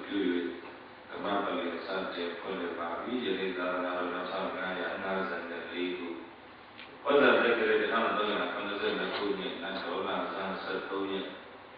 ပြုဓမ္မပလင်စတဲ့ဖွင့်ပါပြီယနေ့သာသနာတော်2554ခုဝဇ္ဇတက္ကရာ1382ခုနှစ်နတ်တော်လာဇန်73ရက်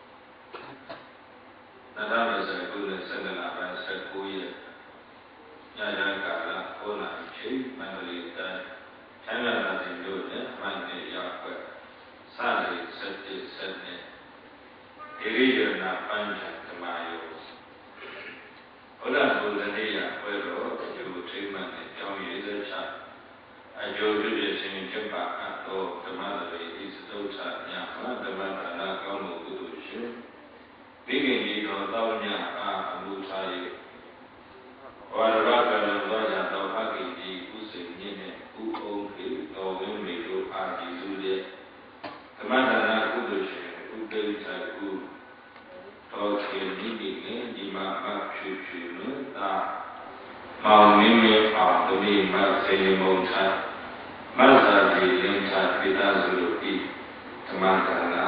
2020ခုနှစ်17လပိုင်း19ရက်ညဉ့်ကာလ9နာရီချိန်မန္တလေးတိုင်းချမ်းသာသာတင်တို့နဲ့မိုင်းနဲ့ရောက်ွက်စသည်7ဆက်နဲ့ဒီရိယနာပန်းချဓမ္မယောဘုရားဘုရားနေရဘွယ်တော်အကျိုးထိမှန်တဲ့ကြောင်းရည်သက်ချအကျိုးပြုပြခြင်းကျင့်ပါအပ်သောဓမ္မတွေဤစတုထညမှာဓမ္မဒါနကောင်းမှုကုသိုလ်ရှင်မိခင်ကြီးတော်သောညအားအမှုထား၍ဝါရဘကလည်းသောကြောင့်တော်ဖခင်ကြီးဥစိန်မြင့်နဲ့ဥအောင်ခေတော်ဝင်းမေတို့အားကြည်စုတဲ့ဓမ္မဒါနကုသိုလ်ရှင်ဥပိ္ပခကုတော်ခေမိမိနဲ့ဒီမှာအဖြူဖြူနဲ့သာမောင်မင်းမင်းအောင်တမိမစေမုံချမဇ္ဇာတိလင်္ကာပိတသုလို့ဤဓမ္မဒါန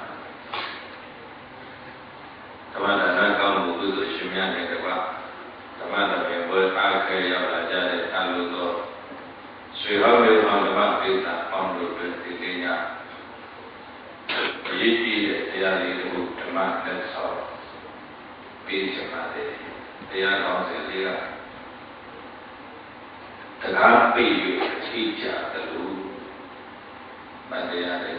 ကောင်းမှုကုသိုလ်ရှင်များနဲ့တပါဓမ္မတော်ရဲ့ဘွယ်အားခဲရောက်လာကြတဲ့အလိုသောဆွေဟောင်းမျိုးအောင်ဓမ္မပိဋကပေါင်းလို့ဒီနေ့ညအရေးကြီးတဲ့တရားလေးတို့ဓမ္မလက်ဆောင်ပေးချင်ပါတယ်တရားကောင်းစဉ်လေးကတရားပိတ်၍အထိကြတယ်လို့မတရားတယ်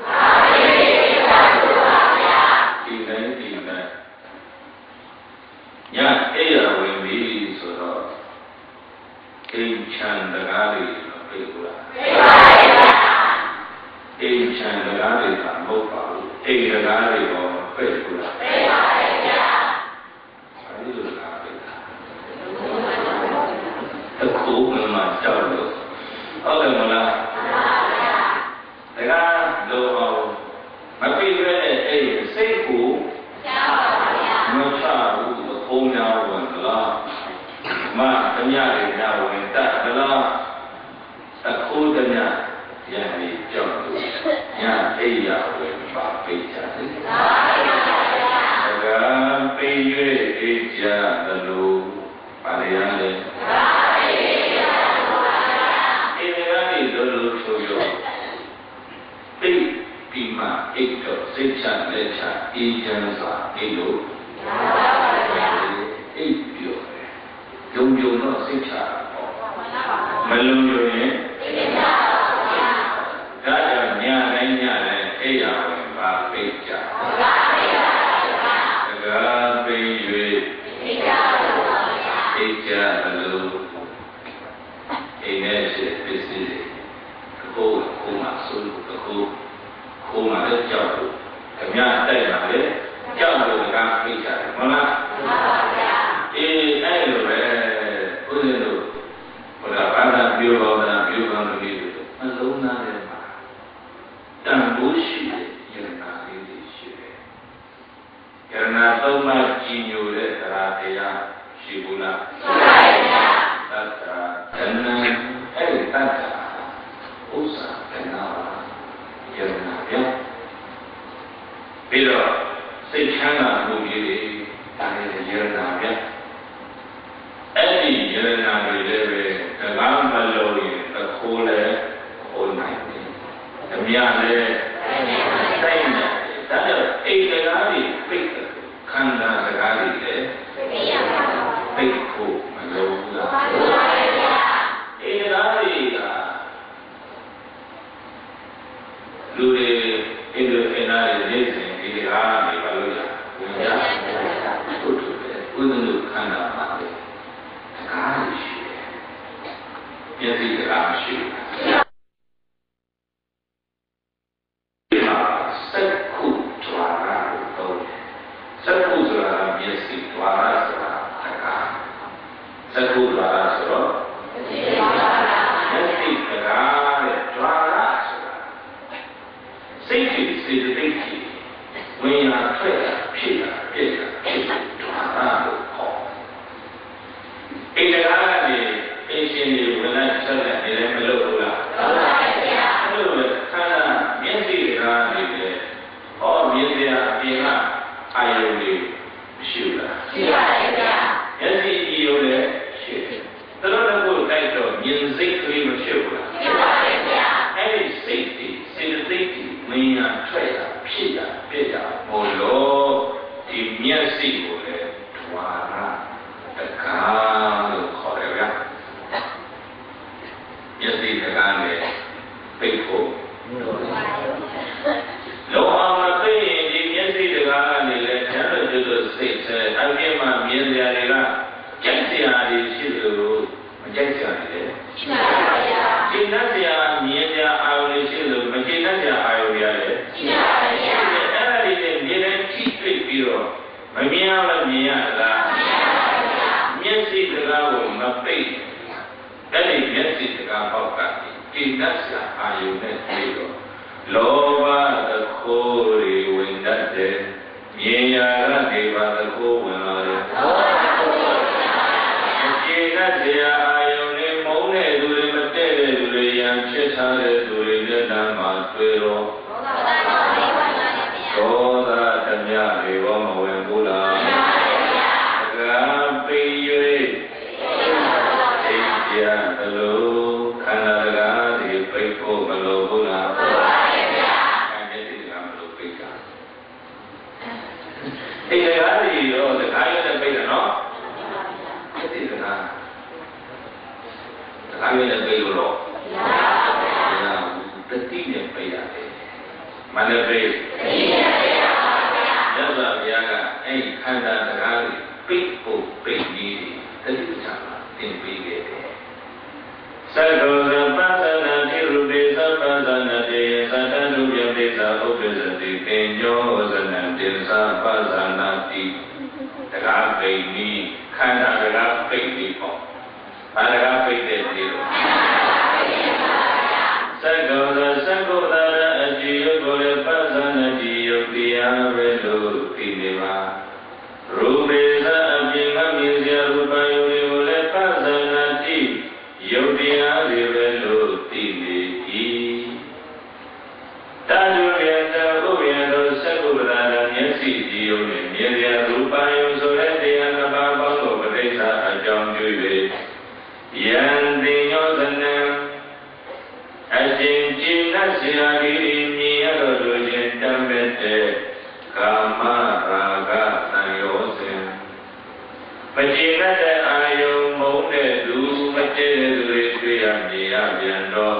ဒီတိုင်းညအဲ့ရဝင်ပြီဆိုတော့အိမ်ချမ်းတရားတွေမပြေဘူးလားပြေပါရဲ့ဗျာအိမ်ချမ်းတရားတွေကမဟုတ်ပါဘူးအိမ်တရားတွေတော့ပြေဘူးလားပြေပါရဲ့ဗျာအဲဒီလိုလားပြေတာအခုမှကြောက်လို့ဟုတ်တယ်မလားတရားလိုအောင်မပြေရတဲ့အိမ်စိတ်ကိုကြောက်ပါဗျာမချဘူးဘုံများဝင်လားမတမရတွေများဝင်တတ်လားအခုတမရရနေကြောက်လို့ညအိယာဝင်ပါပိတ်ကြတယ်ဒါကပိတ်၍အိကြတယ်လို့ပါရရတယ်အိဒီလို့ဆိုရပိတ်ပြီးမှအိတ်တော့စိတ်ချလက်ချအေးချမ်းစွာအိတ်လို့အိပ်ပြောတယ်ယုံကြည်တော့စိတ်ချတော့မလုံခြုံရင်စိတ်ချပါဗျာဒါကြောင့်ညတိုင်းအိပ်ရဝင်ပါပိတ်ကြပါပိတ်ပါဗျာဒါကပိတ်၍ပိတ်ကြပါဗျာပိတ်ကြလို့အိမ်နဲ့ရှိပစ္စည်းတွေကိုမှဆုံးကိုမှလည်းကြောက်လို့ခမရတိုက်ပါလေကြောက်လို့ကပိတ်ကြတယ်မဟုတ်လားမှန်ပါဗျာအေးအဲ့လိုပဲဘုရားတို့ဘုရားဘာသာပြောပါတာပြောကောင်းလို့ဒီအလုံးသားထဲမှာတန်ဖိုးရှိတဲ့ယန္နာလေးတွေရှိတယ်ယန္နာသုံးပါးကြီးညိုတဲ့တရားတရားရှိဘူးလားရှိပါဗျာတတ္တကဏ္ဍအဲ့တတ္တဥစ္စာကဏ္ဍယန္နာဗျာပြီးတော့စိတ်ချမ်းသာမှုကြီးတွေဒါလည်းယန္နာဗျာအဲ့ဒီယန္နာတွေလည်းပဲတကားမလို့ရင်တခိုးလည်းခိုးနိုင်တယ်။ဓမြလည်းတိုင်းတယ်။ဒါကြောင့်အိမ်တရားတွေပိတ်ခန္ဓာတရားတွေလည်းပိတ်ဖို့မလိုဘူးလား။အိမ်တရားတွေကလူတွေအိမ်တွေအိမ်သားတွေနေစဉ်ဒီတရားတွေဘာလို့လဲ။ဝင်ရဘုဒ္ဓရဲ့ဥဒ္ဒလုခန္ဓာမှာတရားရှိတယ်။မျက်စိတရားရှိတယ်။ဒီမှာစက္ခုဒွါရလို့ပြောတယ်။စက္ခုဆိုတာမျက်စိဒွါရဆိုတာတရား။စက္ခုဒွါရဆိုတော့မျက်စိတရားတဲ့ဒွါရဆိုတာစိတ်ကြီးစိတ်တိတ်ကြီးဝင်ရထွက်တာဖြစ်တာပြည့်တာဖြစ်တာဒွါရလို့ခေါ်အိမ်တရားကနေအင်းရှင်တွေဝင်လိုက်ဆက်လက်နေလည်းမလုပ်ဘူးလားဟုတ်ပါဗျာအဲ့လိုပဲခန္ဓာမျက်စိတရားနေတယ်ဟောမြင်စရာအပြင်ကအာယုန်တွေမရှိဘူးလားရှိပါရဲ့ဗျာမြင်စရာတွေကကြိုက်စရာတွေရှိလို့မကြိုက်စရာတွေလည်းရှိပါပါဗျာရှင်းတတ်စရာမြင်စရာအာရုံတွေရှိလို့မရှင်းတတ်စရာအာရုံတွေလည်းရှိပါပါဗျာအဲ့ဒါတွေနဲ့မြင်တဲ့ထိတွေ့ပြီးတော့မမြင်ရလည်းမြင်ရလားမြင်ရပါဗျာမျက်စိတကားကိုမပိတ်အဲ့ဒီမျက်စိတကားပေါက်ကရှင်းတတ်စရာအာရုံနဲ့ပြီးတော့လောဘသခိုးတွေဝင်တတ်တယ်မြင်ရတဲ့ဘာသခိုးဝင်လာတယ်ရှင်းတတ်စရာအာရုံနဲ့မုန်းတဲ့သူတွေမတည့်တဲ့သူတွေရန်ဖြစ်ထားတဲ့သူတွေလက်တန်းမှာတွေ့တော့သောတာဓမြတွေဘောမဝင်ဘူးလားကံပိ၍သိကြသလိုခန္ဓာတရားတွေပိတ်ဖို့မလိုဘူးလားခန္ဓာတရားမလိုပိတ်တာဒီတရားတွေတော့တရားရတဲ့ပိတ်တာနော်ဒီတရားရတဲ့ပိတ်လို့တတိနဲ့ပိတ်ရတယ်မနပိတ်ရသော်ဘုရားကအဲ့ခန္ဓာတရားတွေပိတ်ဖို့ပိတ်ပြီးတတိချာသင်ပေးခဲ့တယ်သတ္တောသပ္ပသနာတိရူပိသဗ္ဗသနာတေသတ္တနုယပိသဥပ္ပဇ္ဇတိပင်ညောဇနံတေသပ္ပသနာတိတရားပိတ်ပြီးခန္ဓာတရားပိတ်ပြီးပေါ့ဘာတရားပိတ်တဲ့ဒီလိုသက္ကောသသက္ကောသာရအကြည်ယုတ်ကိုလည်းပသနာတိယုတ်တရားပဲလို့သိနေပါရူပေသအပြင်ကမြင်စရာရူပယုတ်ကိုလည်းပသနာတိယုတ်တရားတွေပဲလို့သိနေ၏တာဇုရတဥပ္ပယသောသက္ကောသာရမျက်စိကြည်ယုတ်နဲ့မြင်စရာရူပယုတ်ဆိုတဲ့တရားနှစ်ပါးပေါင်းလို့ပဋိစ္စအကြောင်းပြု၍ယံတိညောဇနံအရှင်ကြည်နတ်ဆရာကြီးမြင်ရတော့လို့ရှင်တမ်းမဲ့တဲ့ကာမရာဂသံယောစဉ်မကြည်တတ်တဲ့အာယုံမုန်းတဲ့လူမတည့်တဲ့သူတွေတွေ့ရမြင်ရပြန်တော့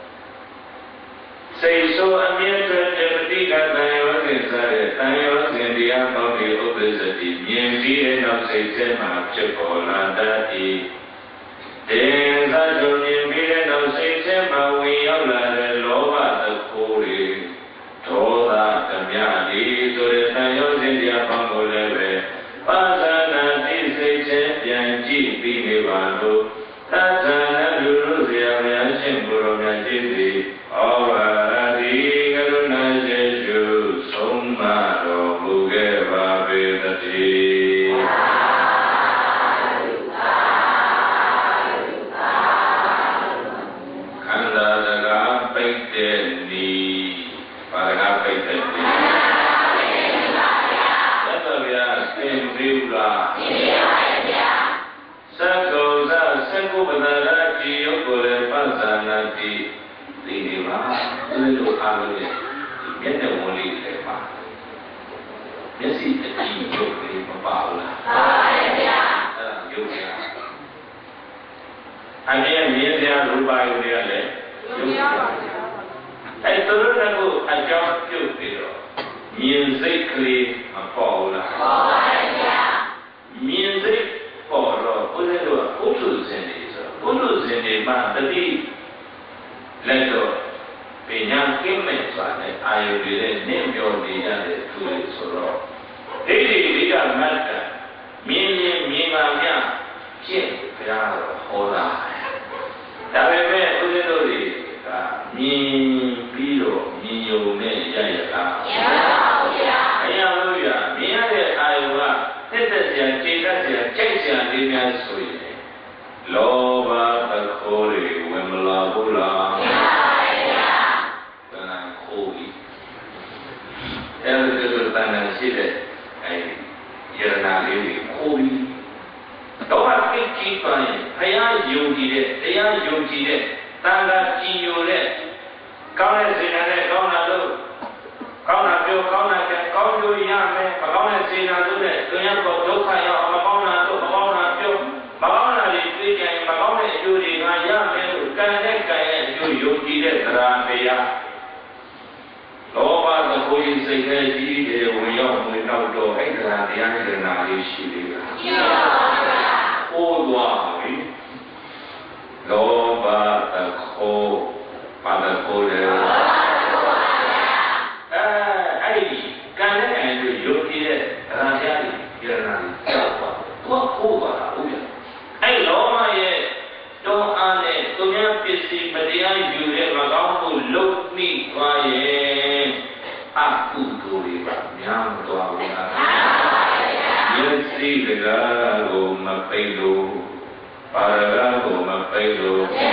စိတ်ဆိုးအမြဲတမ်းပฏิကသံယောစဉ်စတဲ့သံယောစဉ်တရားပေါင်းပြီးဥပ္ပဇ္ဇတိမြင်ပြီးတဲ့နောက်စိတ်ထဲမှာဖြစ်ပေါ်လာတတ်၏ဒေသတို့မြင်ပြီးတဲ့နောက်စိတ်ထဲမှာဝင်ရောက်လာတဲ့လောဘသခိုးတွေဒေါသဓမြတွေဆိုတဲ့သံယောဇဉ်တရားပေါင်းကိုလည်းပဲပါဇာနာတိစိတ်ထဲပြန်ကြည့်ပြီးနေပါလို့သတ္တနာလူတို့ဆရာများရှင်ဘုရောများရှိသည်ဩဘာရတိကရုဏာရှိရှုဆုံးမတော်မူခဲ့ပါပေသတည်းခန္ဓာတရားပိတ်တဲ့နီးဘာတရားပိတ်တဲ့နီးသတ္တဗျာသင်ပြီးလားသင်ပါရဲ့ဗျာသက္ကောသသက္ကုပ္ပန္နရာတိယုတ်ကိုလည်းပသနာတိသိနေပါသူတို့အားလုံးရဲ့မျက်နှာဝင်လေးတွေပါမျက်စိတတိယုတ်လေးမပါဘူးလားပါပါရဲ့ဗျာအဲ့ဒါယုတ်ဗျာအမြဲမြင်စရာရူပယုတ်တွေကလည်းယုတ်ဗျာအဲ့သူတို့ကိုအကြောင်းပြုပြီးတော့မြင်စိတ်ကလေးမပေါ်ဘူးလားပေါ်ပါရဲ့ဗျာမြင်စိတ်ပေါ်တော့ဘုရားတို့ကပုထုဇဉ်တွေဆိုပုထုဇဉ်တွေမှာတတိလက်တော့ပညာကင်းမဲ့စွာနဲ့အာယုတွေနဲ့နင့်ပြောနေရတဲ့သူတွေဆိုတော့ဒိဋ္ဌိဒိဋ္ဌမတ္တမြင်ရင်မြင်ပါမြရှင်းဘုရားတော်ဟောတာဒါပေမဲ့ဦးဇင်းတို့တွေကမြင်ပြီးတော့မြင်ယုံနဲ့ရရတာမရပါဘူးဗျာမရဘူးဗျာမြင်ရတဲ့အာယုကတက်တက်စရာခြေတက်စရာကြိုက်စရာလေးများဆိုရင်လောဘသခိုးတွေဝင်မလာဘူးလားမလာပါဘူးဗျာတဏှာခိုးပြီးအဲဒီလိုတဏှာရှိတဲ့ယရနာလေးတွေခိုးပြီးတော့ပိတ်ကြည့်ပါရင်ဘုရားယုံကြည်တဲ့တရားယုံကြည်တဲ့တန်ခါကြည်ညိုတဲ့ကောင်းတဲ့စေနာနဲ့ကောင်းတာလို့ကောင်းတာပြောကောင်းတာကြကောင်းလို့ရမယ်မကောင်းတဲ့စေနာလို့နဲ့တွင်ရတော့ဒုက္ခရောက်မကောင်းတာလို့မကောင်းတာပြောမကောင်းတာတွေတွေ့ကြရင်မကောင်းတဲ့အကျိုးတွေငါရမယ်လို့ကံနဲ့ကံရဲ့အကျိုးယုံကြည်တဲ့တရားတရားလောဘသခိုးစိတ်နဲ့ကြီးတယ်ဝင်ရောက်ဝင်တော့အဲ့တရားတရားနဲ့နာလေးရှိသေးတာ Oduari, Loba Tako, Padakole. Can you get Rajali, Yanari, what over? I know my don't ane, don't have to see, but the eye you get around to look me quiet. Aku to river, young to our yes, see the Garo, Mapelo, Paragabo, Mapelo.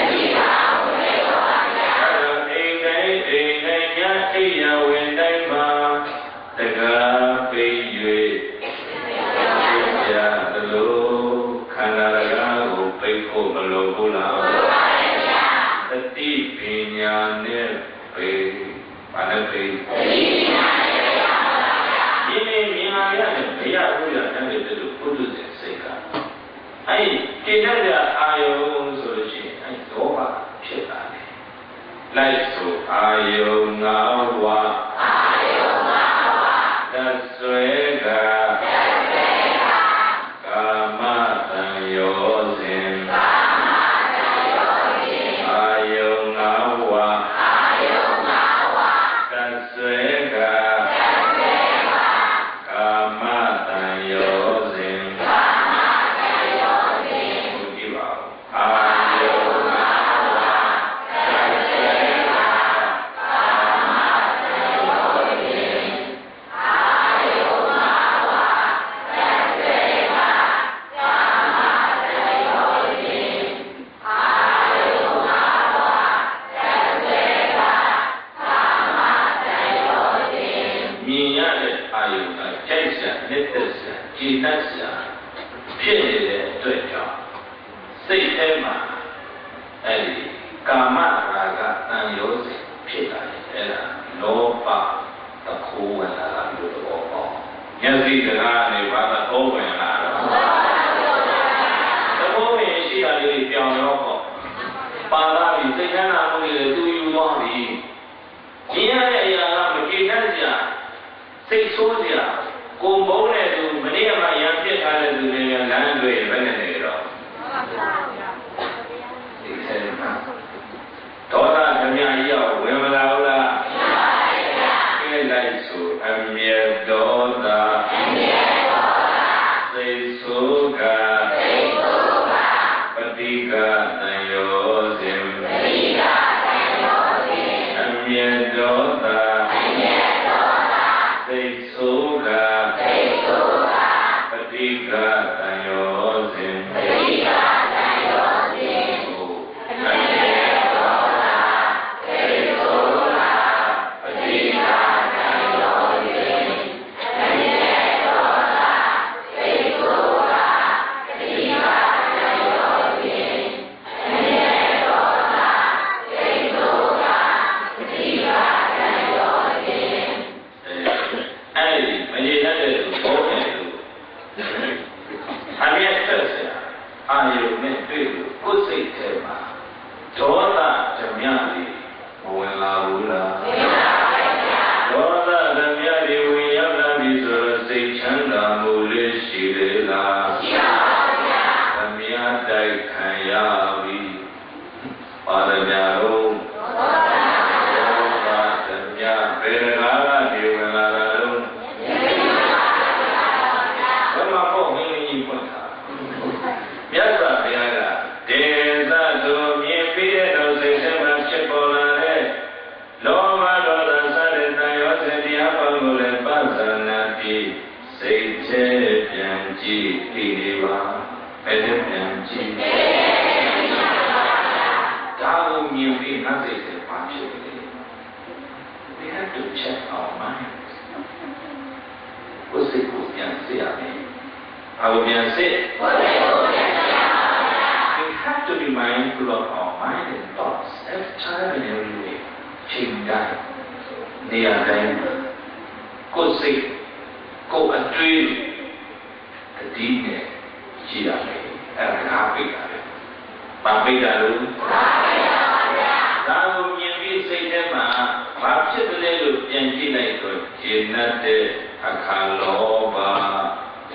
Like so, Ayongawa, Daswega, Kamatayosin, Ayongawa, Daswega, Kamatayosin,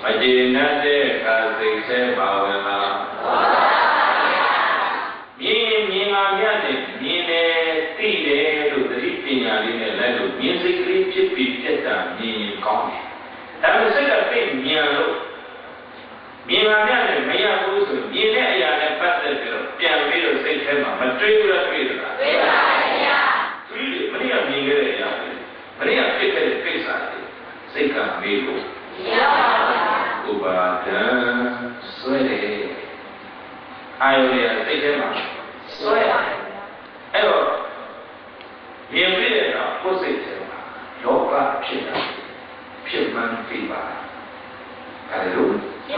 Majinate kasih bawa Mini amyate mini tide lu dari pinyali ni lalu music klip kita mini kau. Tapi sekarang pinyalo mini amyate maya busu mini ayat pada pian biru sekarang material biru. Biru mani mini ayat mani kita pesa sekarang biru. Ubadan suara ayo lihat sekarang suara ayo yang beda posisi yoga cina firman tiba kalau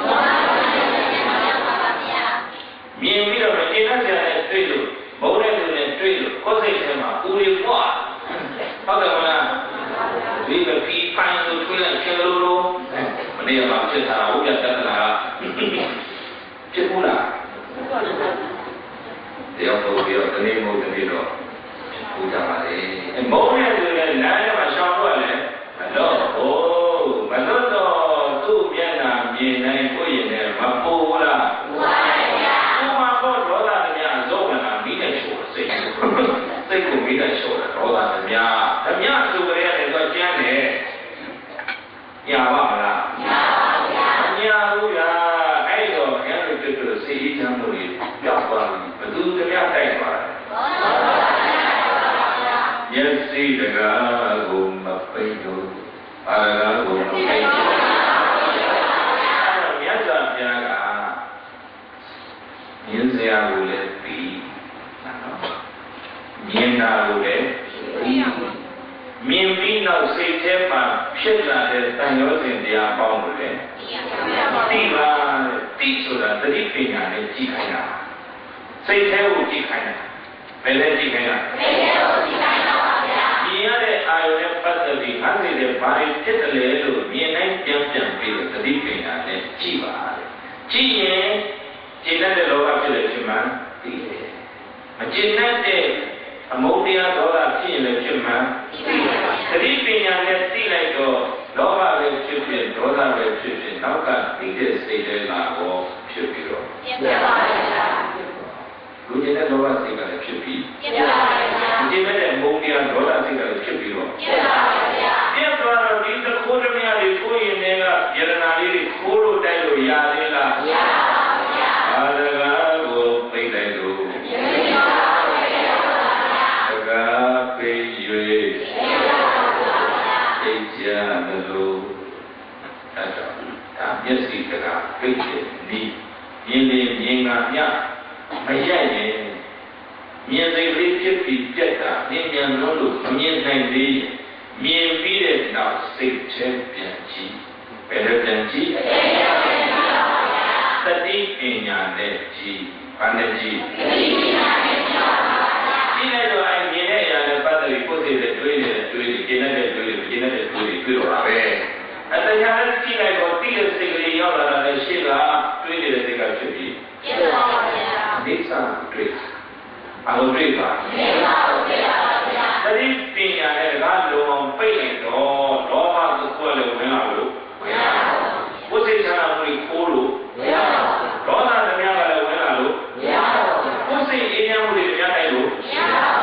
yang beda macam mana tu boleh tu posisi mana uli kuat apa mana lihat pipan tu tulen kelulu dia maksud tahu dia katalah cekula dia tahu dia tadi mau tadi tu puja mari mau dia tu dia naya macam apa le hello oh betul tu dia nak dia naik kau ini mampu lah mampu roda dia jauh mana mina show saya kau mina show roda dia tu dia itu macam ni ya apa lah Yes, see the gum of Pedro. I go to Yes, will it be? Miena will it? Mean be no say temper, shit like the Spaniards in the abound. Teach that the living and the Chicana. Say, tell Chicana. Bele Chicana. I will have partly handed the body to me and I can't feel the living and the Chiva. China the lower village man. A China a Modia dollar tea in the Chima. The living and the sea like lower will chip in, dollar will chip in. How can it stay there or should be wrong? Good in the lower thing that should be. Given a Modia dollar thing that should be wrong. Therefore, in the Korea, the Korean, Yeranari, Kuru, Dalo, Yadela. Yes, he can have picture me. Yin music reach be jetta, Yin Lulu, Yin Nandi, Mien beat now, six champion G. Better than G. Study in your net G. Under G. I mean, I battery put it at 20, and I haven't seen I got Peter Sigli and Sheila, 20 the cigar should be. These are tricks. I will read that. That is being a random payment or Roma to call a winner. What is an Kulu? Rona the Yama winner. Who's the Indian with the Yamalu?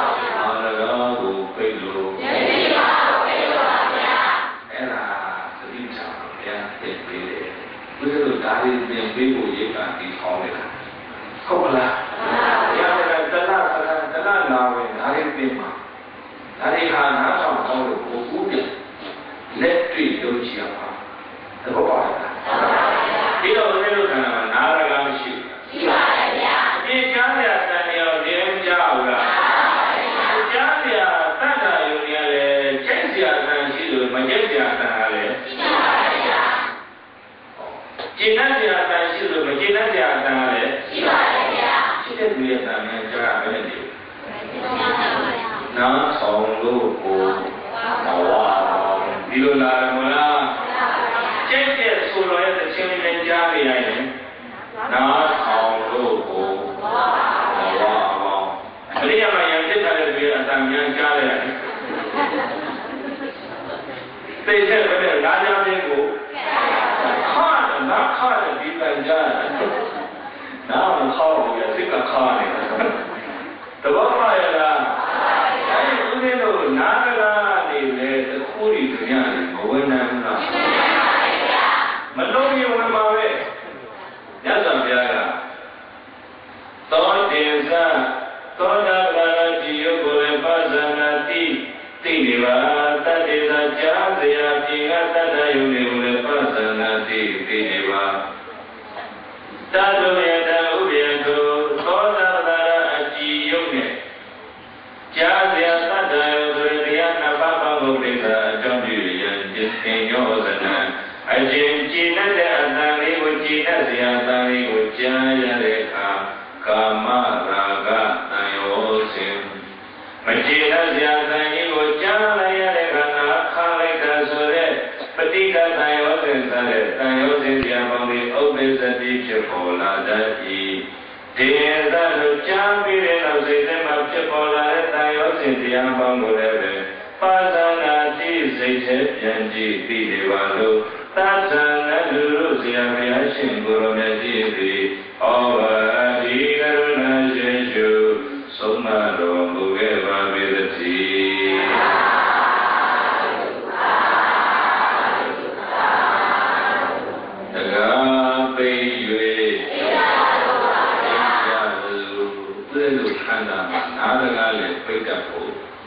People you can be called it. Cola. The now in Arima. Arihana, some of the let treat those Yama. The Baba. You don't know another gun ship. You can't have your name Java. Java, Tana, you Chesia, and she was Majesia. Ginasia, she was Ginasia. She didn't be a man. Now, so low. You la check it so at the Chimney Jolly Island. Now, so low. I think I am be a young Jolly. They said, well, Raja will go. nào nó khó bây giờ thích là khó này tôi bảo phải là cái cái đồ nát ra thì để khu đi từ nhà thì có vấn đề không nào mà đâu nhiều người mà về nhớ rằng bây giờ tôi tiền ra tôi đã là chỉ có người bắt ra tí tí đi vào ta đi ra cha thì chỉ có ta đã yêu người bắt ra tí tí đi vào ta đâu biết đâu biết đâu tôi đã là chỉ yêu người cha thì ta đã yêu người thì anh ba ba bố đi ra trong điều chỉ thấy nhau rằng anh chỉ nói để anh ta đi với chỉ nói thì anh ta đi với cha ya để kama raga tayosim Majida ziyata nigo chalaya dekana khalika sore patika tayosim sare tayosim ziyamami obesati chipola dati Teza lo chambire lo sitema chipola tayosim ziyamamurebe Pasanati sithe pyanji pidevalo Tasana luru ziyamaya shinguro myajiri Ova Karuna Jeshu Sumaro Mugeva Vidati Tagape Yue Ulu Chanda Nadaga Pekapo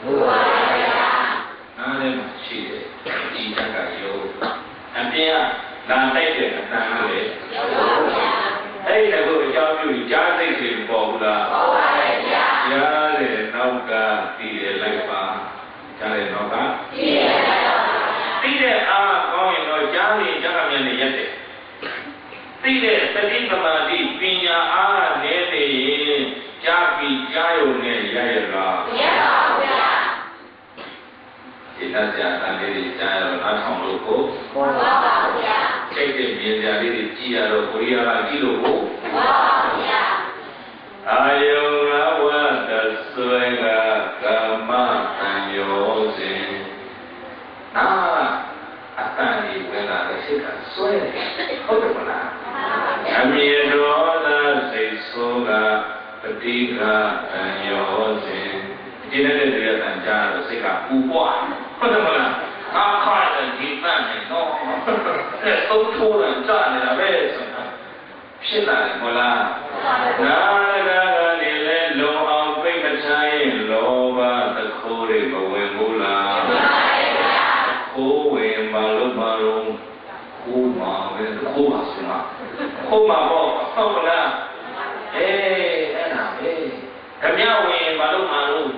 Nade Chide Chitaka Yo Ampia Nante Nale Hey, I go to Jamu, Jazzy, in Bola. Yale, Nauka, Tide, Laipa, Jale, Nauka. Tide, going or Jali, Jagaman, Yete. Tide, Satimadi, Pina, Nene, Jaki, Jayo, Yaga. It has a lady, Jayo, not from Loco. Take the Miazari, Chia, Korea, Kilo. Ayora was the Suega, Kama, and Yosin. Ah, Atani, when I say a Suega, Hotapana. Amiadora, say Soga, Patika, and Yosin. Generally, and Jar, Sika, Uwa, Hotapana. Not and deep family, no. There's so tall and done in a way. Shilla, Mola. Nada, low out, big a child, lower the Kori, Mula. Kowe, Malu, Kuma, with the Kuma, Kuma, hey, Anna, hey. Kamiawi, Malu.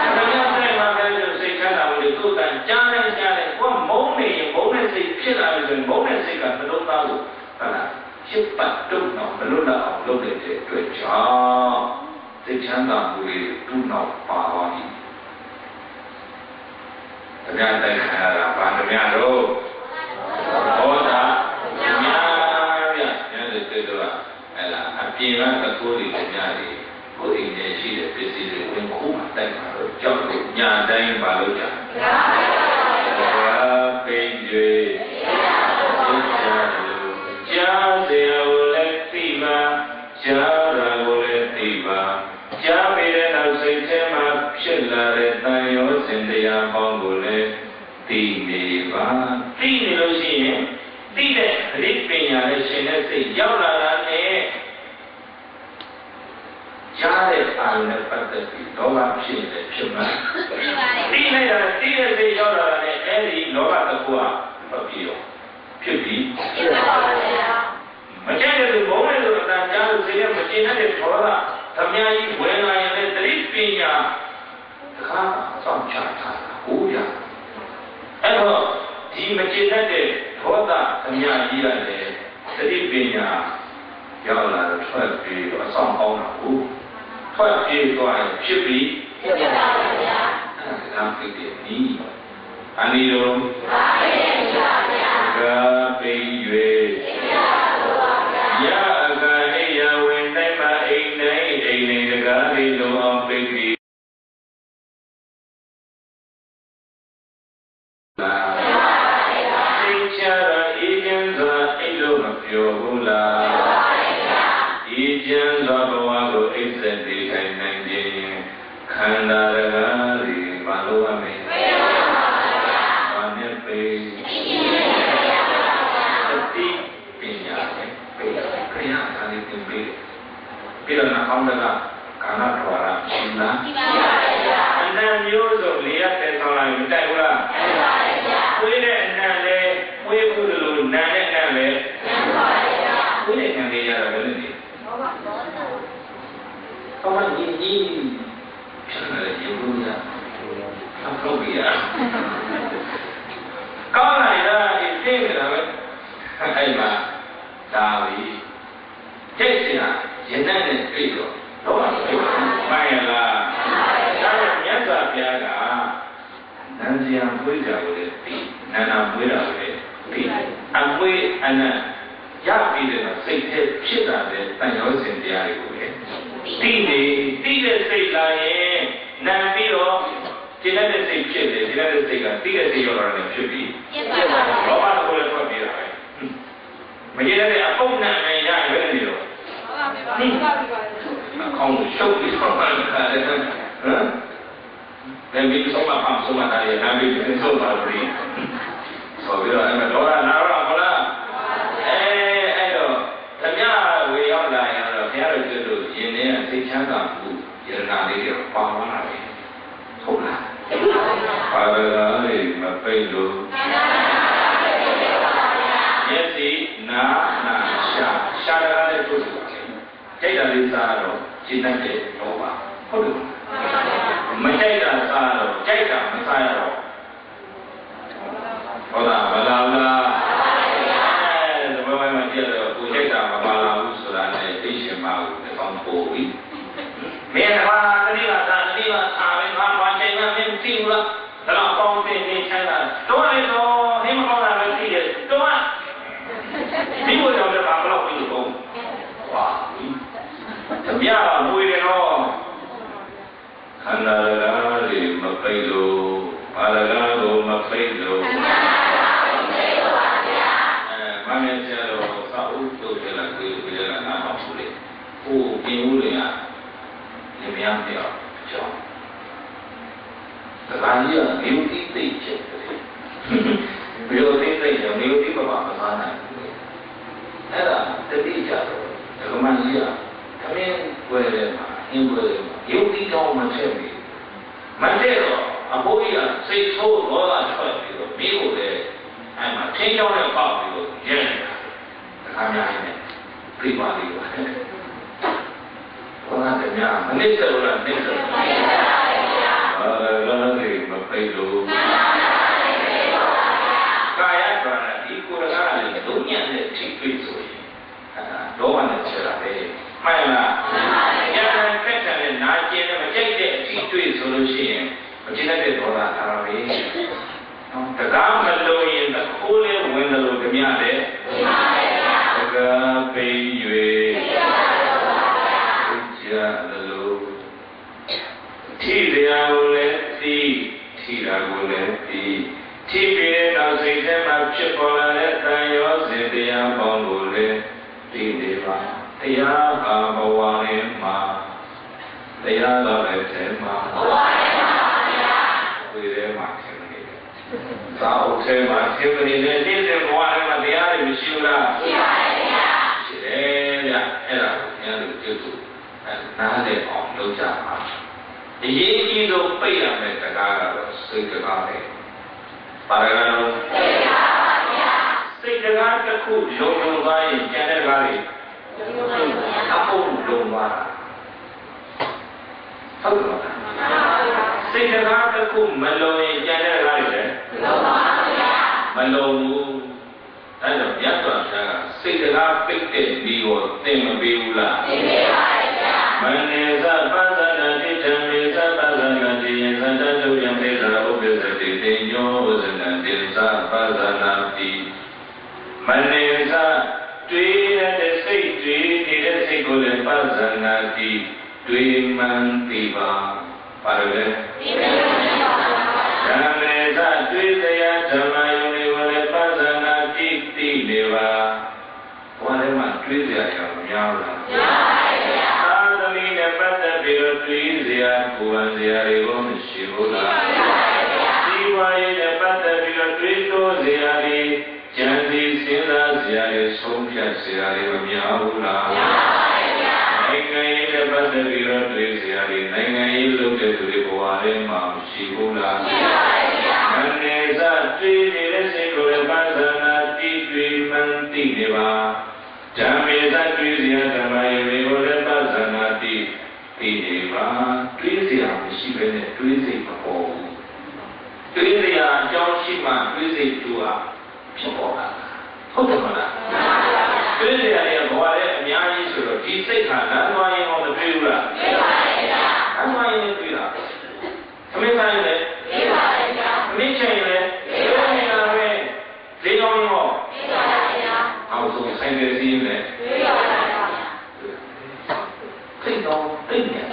One moment, say, and moment, say, and the Lord, ship but do not, the Lord, look at it, to a job. The Chanda will do not power him. The man that had a Pandamiano, Oda, and appear at the Kuri, putting the sheet of pieces when Kuma, that jump with Yan, Baluja. Ejan Zabawago Exendi Kainanjin Kandaragari Baluame Vanepe Sati Pinya Kriya Kali Timbi Pirana Kamdaga Kana Twara Shina Anda Myozo Liya Tesala Yudayura Wile Nale Wibulu Nale Nale Wile Nale Yara Velini Kawan ini Jangan ibunya Apa dia Kawan ada Ini kenapa Aima Dari Ceknya Jenanya itu Doang Mainlah Saya biasa biasa Nanti yang boleh boleh Nana boleh boleh Aku anak Ya bila saya cita deh tanya orang dia itu Tiga saya lain Nanti lo Cina deh saya cita Cina deh saya tiga saya orang yang cuci Bapak boleh buat dia Macam ni apa pun nak main dah boleh ni lo Kau show di sekolah kan Dan bila semua paham semua tadi Nabi itu semua beri So bila ada orang narang pula Nanti pawana ni, thula. Pada hari mapilu. Yesi na sha dah tu. Jadi dari sana, cina je doa. Hudu. Macam sana, jadi saya. Olah, bala. Sebab macam tu, punya dah bala usulan ni, isu mau dekampuhi. Mereka tadi lah, kami macam ni tinggal dalam kaum ini China. Doa itu, ni macam mana berarti doa. Ibu jangan berpakalap itu. Wah, sebiar boleh no. Kanara di Mekaido, Alagado Mekaido. Mana cara Saud tu jalan nama boleh. Oh, ini ya. Ini yang dia jauh. Terakhir, beauty teacher. Beauty teacher, beauty bapa mana? Ada, tapi jauh. Kalau mana kami boleh mah, ini boleh mah. Beauty kau macam ni. Macam tu, apa dia? Saya tahu orang cakap itu, minggu deh. Ayam, tinggal yang kau itu, jangan. Kami ini pribadi. Orang tanya, ni seorang ni seorang. Lagi mapilu. Kaya berada di kurang dunia ni cikgu suri. Doa ni cerah deh. Mana? Jangan kata ni nak jadi macam cikgu solusi. Macam ni doa arabi. Tegak malu yang tak boleh mengalu dunia deh. Tegak peyue. Lalu tidak boleh tidak boleh tidak nasi jemaah sekolah tayo sedia boleh tidak tiada bawain mah tiada lecema tidak macam ni tahu saya macam ni ni semua orang dia bersyukur ya era yang itu Nah, dia orang tu cakap, ini itu payah mereka kata sekarang ni. Pada kalau sekarang aku jom lagi, jangan lagi. Aku jom lagi. Tahu tak? Sekarang aku meloi jangan lagi. Meloi. Ada yang tu ada. Sekarang pikir biu, tema biu lah. Manesa pasana di jamisa pasana di satu yang tidak ubah di nyo pasana di pasana di manesa tuina de sei kulen pasana di tuiman tiba parve manesa tuina jamayuni wale pasana di dewa wale man tuina yang nyala Zia, Kuan Zia, Ribon, Shibula. Siwa Yene Patabi, Trito Zia, Janzi Sila Zia, Sompia Zia, Miaula. Nangai Patabi, Zia, Nangai looked at the Boare, Mam, Shibula. Maneza, Tree, Seco, Bazana, Tea, Manti, Neva. Jameza, Trizia, Tamay, Bazana, Tea. Neva, Trizia, Shibene, Trizi, Papo. Trizia, John Shima, Trizi, Tua, Pipona. Hotamana. Trizia, Boare, Miani, Suro, Tisaka, that's why you on the Pula. That's why you do that. How many times it? They don't know. How to send the scene there? They don't think it.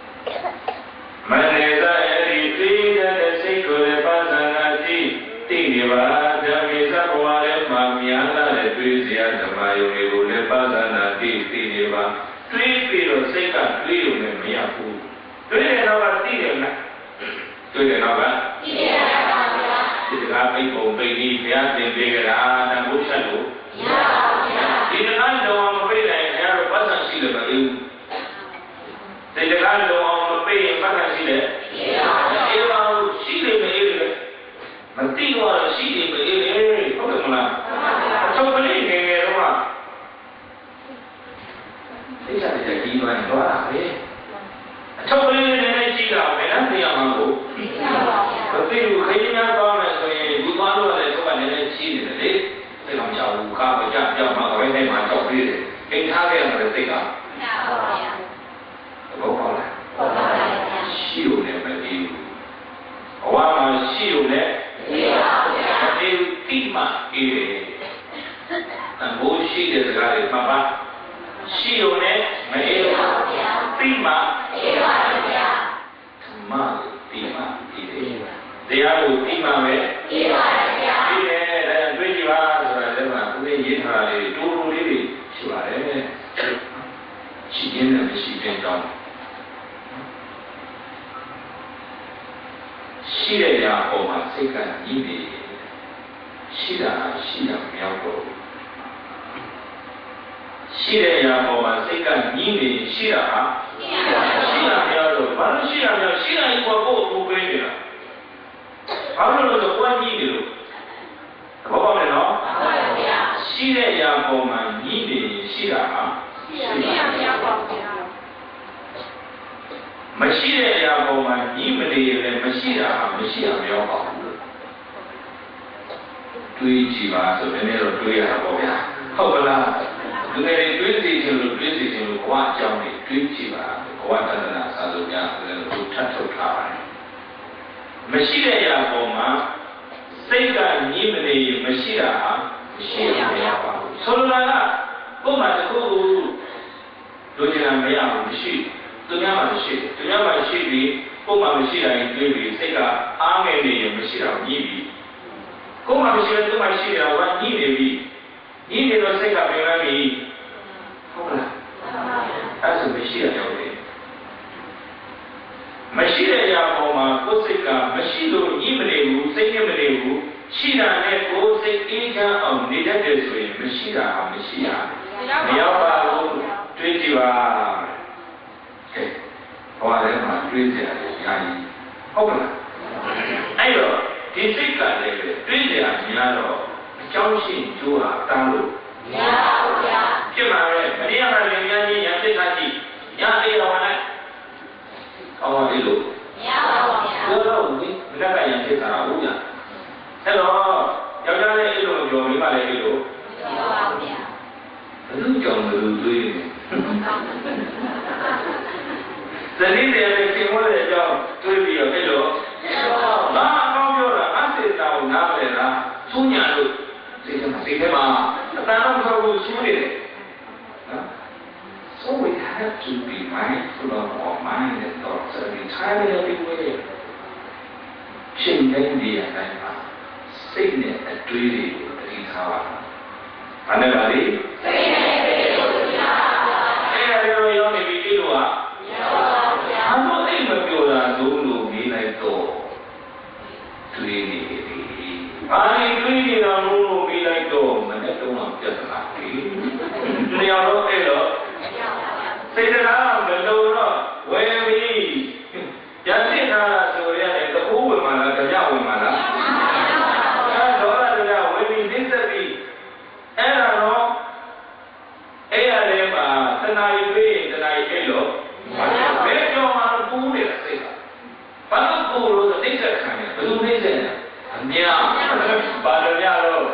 Maneza, every tree that is sacred, Bazanati, Tineva, Jamisa, Boare, Mamiana, the Trizia, the Mayo, the Bazanati, Tineva, 3 people, second, 3 of them, Yaku. 3 and over 3 တွေ့တယ်နော်ဗျာဒီကပိတ်ပုံပိတ်ပြီးဘုရားသင်ပေးကြတာတန်ဖိုးချက်လို့မရပါဘူးဗျာဒီကလုံးမပိတ်နိုင်ရင်ဘုရားတို့ပတ်စံရှိတယ်မအေးဘူးဒီကလုံးမပိတ်ရင်ပတ်စံရှိတယ်အေးပါဘူးရှိတယ်မအေးလေမတိတော့ရှိတယ်မအေးလေဟုတ်တယ်မလားအချုပ်ကလေးငယ်ငယ်တော့သိကြတယ်ဒီမှာတော့တာပဲအချုပ်ကလေးနည်းနည်းရှိတာပဲနော်သိရမှာကိုမသိဘူးခင်းများကောင်းမယ်ဆိုရင်ဒီသွားလို့လည်းသူကလည်းရှိနေတယ်လေသိအောင်ကြောက်ဘူးကားမကြပြောင်းမှာပဲနေမှာကြောက်ပြီးတယ်အိမ်ထားခဲ့ရတယ်သိတာမရပါဘူးဗျာဘောပါလားဟုတ်ပါပါရှိုံနဲ့မပြီးဘူးဘဝမှာရှိုံနဲ့မပြီးပါဘူးဗျာဒီတိမှအေးတယ်အမိုးရှိတဲ့စကားတွေမှတ်ပါရှိုံနဲ့မအေးပါဘူးဗျာတိမှအေးပါဘူးဗျာမတိမှအေးတယ်တရားကိုတိမှပဲအေးပါဗျာဒီနဲ့တွေ့ကြည့်ပါဆိုတာလည်းမှဦးရင်းရေးထားတာလေးတိုးတိုးလေးတွေရှိပါတယ်ရှိခြင်းနဲ့မရှိခြင်းကြောင့်ရှိတဲ့ရာပေါ်မှာစိတ်ကညီးနေရှိတာရှိတာမရောက်တော့ရှိတဲ့ရာပေါ်မှာစိတ်ကညီးနေရှိတာဟာရှိတာမရောက်တော့ဘာလို့ရှိတာမရောက်ရှိတာကိုကိုယ်ကိုပေးနေတာဘာလို့လဲဆိုတော့ညီးနေလို့ဘောပါမယ်နော်ရှိတဲ့ရာပေါ်မှာညီးနေရှိတာဟာရှိတာမရောက်ပါဘူးမရှိတဲ့အရာပေါ်မှာညီးမနေရင်လည်းမရှိတာဟာမရှိရမရောက်ပါဘူးတွေးကြည့်ပါဆိုရင်လည်းတွေးရတာပေါ့ဗျာဟုတ်ကလားလူငယ်တွေတွေးစီခြင်းလို့ဘဝအကြောင်းတွေတွေးကြည့်ပါဘဝတဏ္ဍာစာလုံးများလည်းသူထပ်ထုတ်ထားပါတယ်မရှိတဲ့အရာပေါ်မှာစိတ်ကညီးမနေရင်မရှိတာဟာမရှိရမရောက်ပါဘူးဆိုလိုတာကပုံမှန်တစ်ခုလိုချင်တာမရဘူးမရှိသူများမှရှိတယ်သူများမှရှိပြီးကိုယ်မှမရှိတာရင်တွေးပြီးစိတ်ကအားငယ်နေရင်မရှိတာညှိပြီးကိုယ်မှမရှိတဲ့သူမှရှိတာကညှိနေပြီးညှိနေတော့စိတ်ကပြန်လာပြီးဟုတ်လားအဲ့ဒါမရှိရတော့လေမရှိတဲ့အရာပေါ်မှာကိုယ်စိတ်ကမရှိလို့ညှိမနေဘူးစိတ်နဲ့မနေဘူးရှိတာနဲ့ကိုယ်စိတ်အေးချမ်းအောင်နေတတ်တယ်ဆိုရင်မရှိတာဟာမရှိရမရောက်ပါဘူးတွေးကြည့်ပါဘဝထဲမှာတွေးကြရတယ်ညာကြီးဟုတ်ကလားအဲ့တော့ဒီစိတ်ကလည်းတွေးကြရများတော့အကြောင်းရှိကျိုးဟာတန်းလို့မရပါဘူးဗျာဖြစ်ပါရဲ့မရပါဘူးညာကြီးညာစိတ်ကကြည့်ညာလေးတော်နဲ့အော်ဒီလိုမရပါဘူးဗျာဘယ်လိုလဲမလက်ကညာစိတ်ကဟုတ်ညာအဲ့တော့ယောက်ျားလေးအဲ့လိုပြောမိမလည်းအဲ့လိုမရပါဘူးဗျာဘယ်လိုကြောင့်လဲတွေးနေဇနီးတွေပြင်ဝဲတဲ့အကြောင်းတွေးပြီးတော့အဲ့လိုဘာအကောင်းပြောတာအစေတာကိုနားမလဲလားသူ့ညာလို့စိတ်ထဲမှာအတန်တော့မဟုတ်ဘူးရှင်းနေတယ်နော် So we have to be mindful of our mind and thoughts and entirely aware ရှင်နေတဲ့အတိုင်းမှာစိတ်နဲ့အတွေးတွေကိုတတိထားပါဘာနဲ့ပါလဲစိတ်နဲ့အတွေးတွေကိုတတိထားပါအဲ့ဒါရောရောက်နေပြီဒီလိုဟာမစိတ်တရားမလို့တော့ဝယ်ပြီးရတဲ့နာဆိုရတယ်တအိုးဝင်မှာလားကြဝင်မှာလားအဲဒေါသတရားဝယ်ပြီးသိသက်ပြီးအဲ့ဒါတော့အဲ့ရတယ်မှာတဏှာကြီးပြီးတဏှာကြီးအဲ့လို့ဘယ်ကြောင့်မှပူးနေတာစိတ်ကဘာလို့ပူလို့သိသက်ခံရဘယ်လိုသိသက်လဲအများဘာလို့ရတော့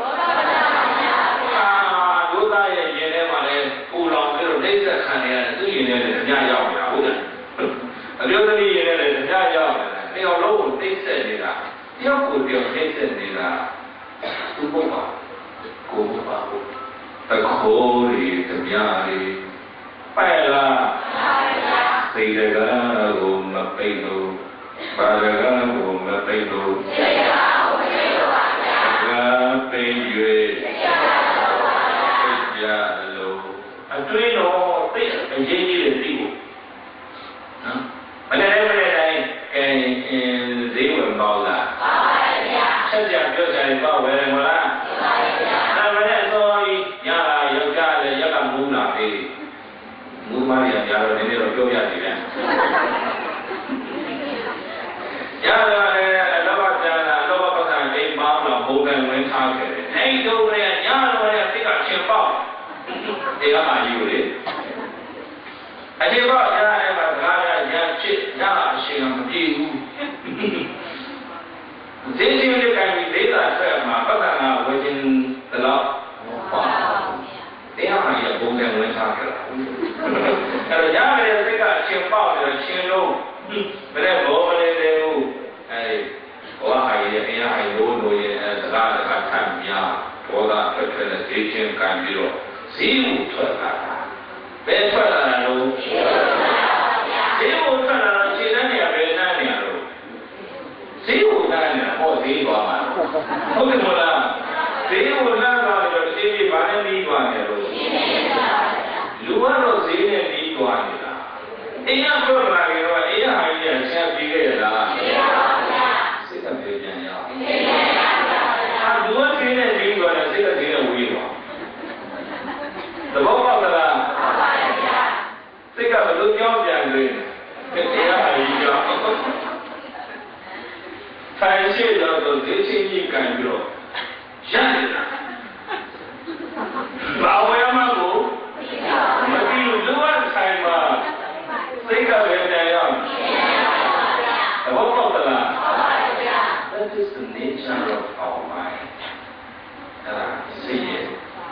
ဒုသားရဲ့ရင်ထဲမှာလည်းပူလောင်ပြီးတော့သိသက်ခံရတယ်သူရင်ထဲလည်းအများရောက်နေတာဟုတ်တယ်အမျိုးသမီးရင်ထဲလည်းအများရောက်နေတာတယောက်လုံးကိုသိသက်နေတာတယောက်ကိုတယောက်သိသက်နေတာသူ့ဘုရားကိုဘုရားတခိုးရီတမြားရီပဲ့လားသိရကကိုမပိတ်လို့ပါရကကိုမပိတ်လို့သိရကကိုမပိတ်လို့ပါဗျာပိတ်၍သိရကကိုပိတ်ကြလို့အတွင်းတော့သိအရေးကြီးတယ်သိဖို့နော်မနေ့တိုင်းဈေးဝင်ပေါ့လားပါပါဗျာဆက်ကြပြောကြရင်ပေါ့ဝယ်တယ်မလားပါပါဗျာအဲ့ဒါနဲ့ဆိုရင်ညလာယောက်ျားလည်းရက်ကမူးလာပြီမူးမရရတော့နည်းနည်းတော့ပြောရစီတယ်ရတယ်လောဘကြမ်းတာလောဘပက္ခအိမ်မောင်းတော့ဘုံကံဝင်ထားခဲ့တယ်အဲ့ဒီတော့လည်းညတော့လည်းသိကချင်းပေါက်ဒီကမှယူလေအဒီတော့ရအဲ့မှာကားရရချစ်ညအရှင်မပြေဘူးဈေးကြီးလေးကံပြီးဒေသဆက်မှာပက္ခနာဝေခြင်းတလောက်ပါတရားမှရဘုံကံဝင်ထားခဲ့တာအဲ့တော့ရတဲ့သိကချင်းပေါက်တယ်ချင်းလုံးဘယ်နဲ့ဘောမလဲတဲ့ဟုတ်အဲဘောဟာရဲ့အရာအယိုးတို့ရဲ့စကားထပ်များဘောသာထွက်ထွက်နဲ့ဈေးချင်းကံပြီးတော့ဈေးကိုထွက်လာတာဘယ်ထွက်လာလို့ဈေးကိုထွက်လာတော့ခြေတန်းနေရဘယ်တန်းနေရလို့ဈေးကိုတန်းနေတာဟောဈေးသွားမှာဟုတ်တယ်မလားဈေးကိုတန်းသွားတယ်ဈေးကြီးဘာနဲ့ပြီးသွားတယ်လို့လူကတော့ဈေးနဲ့ပြီးသွားနေတာအင်းရပြောလာကြတော့အင်းရဟာကြီးကဆရာပြီးခဲ့ရလားပြီးပါဗျာစိတ်ကပြေပြန်ရအောင်ပြီးပါဗျာလူကဈေးနဲ့ပြီးသွားတယ်စိတ်ကဈေးနဲ့ဝေးသွားသဘောပေါက်လားမှန်ပါဗျာစိတ်ကဘယ်လိုကြောင်းပြန်လဲတရားအကြီးကြောင်းထိုင်ရှိတော့ဈေးချင်းကြီးကန်ပြီးတော့ရနေတာဘာဝရမကိုမပြီးလို့လူကဆိုင်မှာစိတ်ကပဲပြန်ရအောင်သဘောပေါက်လားမှန်ပါဗျာ That is the nature of our mind စိတ်ရဲ့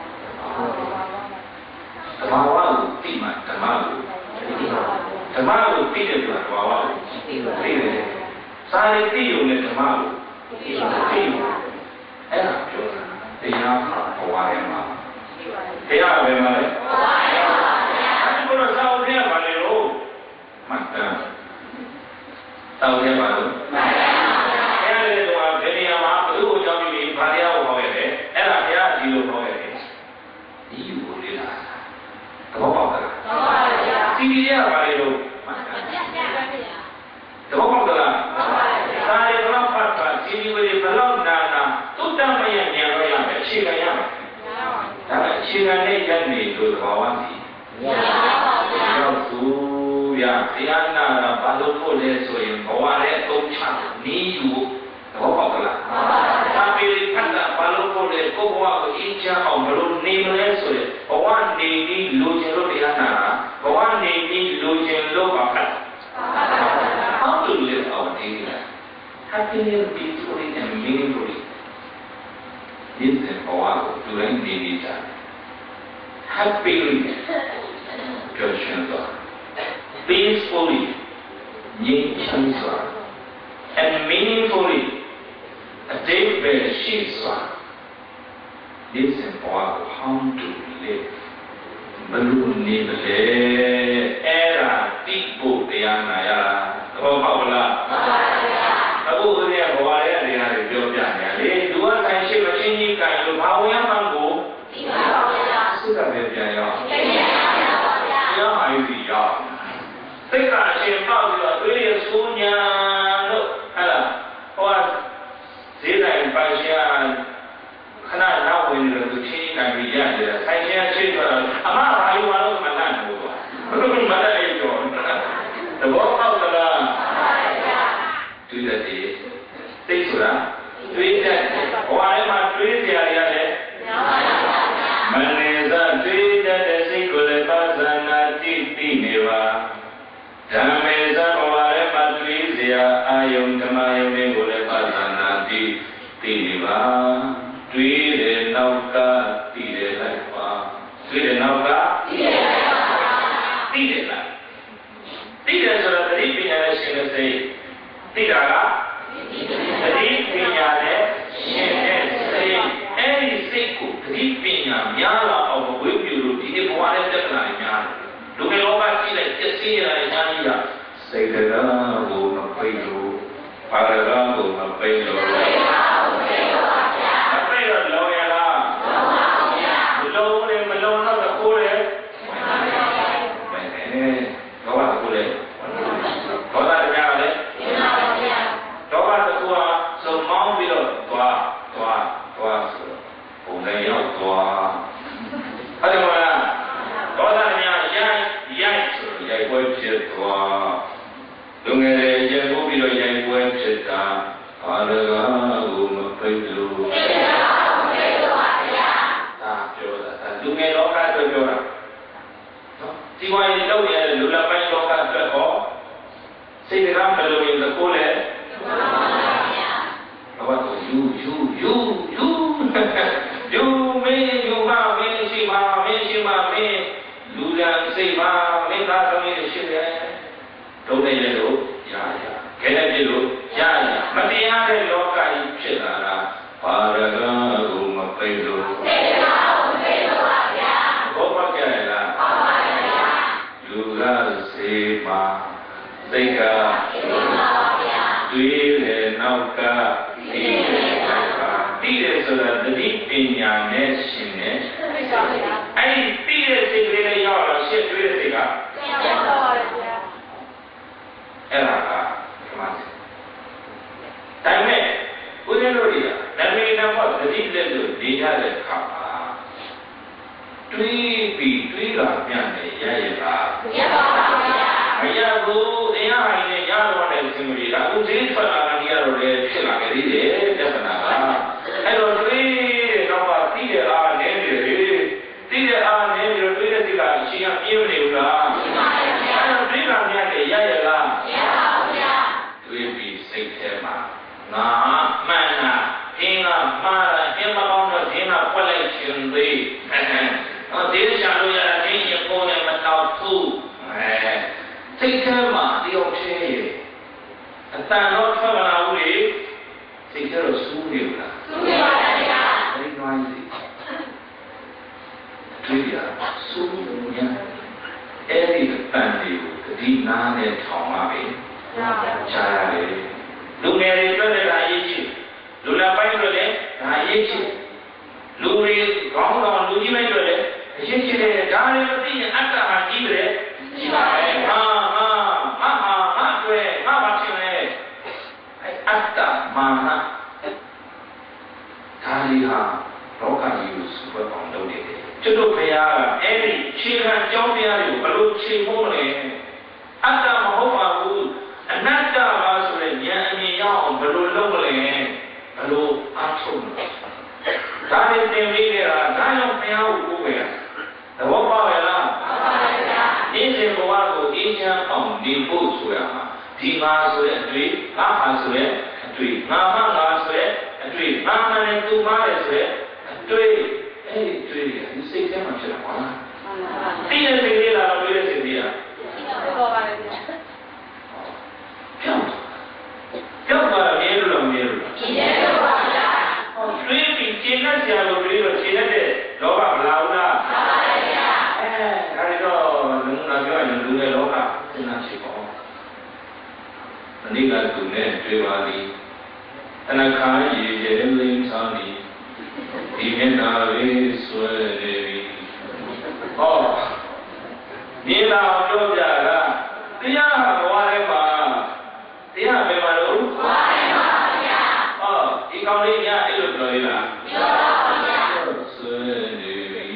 ဓမ္မဝါကိုသိမှဓမ္မကိုဓမ္မကိုသိတယ်ဆိုတာဓမ္မဝါကိုသိတယ်စာရည်သိုံနဲ့ဓမ္မကိုသိတယ်အဲ့ဒါပြောတာတရားဘဝထဲမှာတရားပဲမှာလေဘဝထဲမှာဗျာအဲ့ဒါတော့စာအုပ်ထဲမှာလေလို့မှတ်တယ်စာအုပ်ထဲမှာလို့မှတ်တယ်အဲ့ဒါလေတော့ဘယ်နေရာမှာဘယ်လိုအကြောင်းကြီးဘာတရားကိုဟောရတယ်အဲ့ဒါဘုရားဒီလိုဟောရတယ်ဒီကိုလေ့လာသဘောပေါက်လားသဘောပါဗျာစီရီရပါလေလို့မှတ်တယ်သဘောပေါက်လားသဘောပါဗျာဒါရီဘလောက်ဖတ်တာစီရီဝေဘလောက်နာနာတုတ္တမယဉာဏ်တော့ရမယ်အခြေခံရမယ်ဒါကအခြေခံနဲ့ယက်နေလို့သဘောဝစီမရပါဘူးဗျာရောက်သူရတရားနာတာဘာလို့ဖို့လဲဆိုရင်ဘဝရဲ့အသုံးချနီးယူသဘောပေါက်လားသဘောပါဗျာဒါပေမဲ့ဖတ်တာဘာလို့ဖို့လဲကိုဘဝကိုအင်းချအောင်ဘလို့နေမလဲဆိုရင်ဘဝနေပြီးလိုချင်လို့တရားနာတာဘဝနေပြီးလိုချင်လို့ပါဖတ် How to live our daily life happily, peacefully and meaningfully ဒီစင်ဘဝကိုသူတိုင်းနေနေကြ happily ပျော်ရွှင်စွာ peacefully ငြိမ်းချမ်းစွာ and meaningfully အတိတ်ပဲရှိစွာဒီစင်ဘဝကို how to live ဘယ်လိုနေမလဲအဲ့ဒါတိဖို့တရားနာရတာသဘောပေါက်လားမှန်ပါဗျာအခုဦးဇင်းကဘဝရဲ့နေရာတွေပြောပြနေလေလူကဆိုင်ရှိမချင်းကြီးကံလို့ဘာဝင်မှန်းကိုသိပါပါဗျာစိတ်ကပဲပြန်ရောက်သိပါပါဗျာတရားမှယူပြီးရောက်စိတ်ကအရှင်ပေါက်ပြီးတော့တွေးရဆိုးညာလို့ဟဲ့လားဟောဈေးတိုင်းပိုင်ရှာခဏနောက်ဝင်နေလို့သူချင်းကံပြီးရတယ်ဆိုင်ရှင်ချင်းတော့အမဘာယူပါလို့မတတ်ဘူးကွာမတ The world of the do the day. Take Sura. Do it that. Why am I doing the area? Maneza do that the single Bazana Titi Neva. Dameza Ware Patrizia Ayum Tamayum Negule Bazana Titi Neva. Do it Nauka, Tide Laifa. Do it Nauka, Tide Laifa. Tide Sura the Ripping and say, Tidaga, the Ripping and say, any siku, Ripping and Yala of Wibu, the one at the Nanya. Look at all that, like Sia and Yania. Say the Rago, Mapayo, Paragago, Mapayo.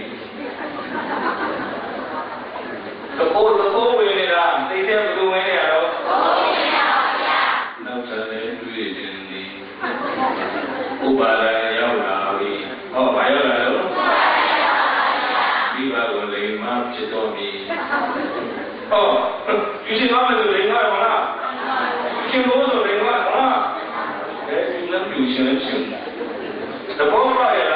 The You see, I'm going to ring out on that. You can also ring out on that. That's in the future. The boat fire.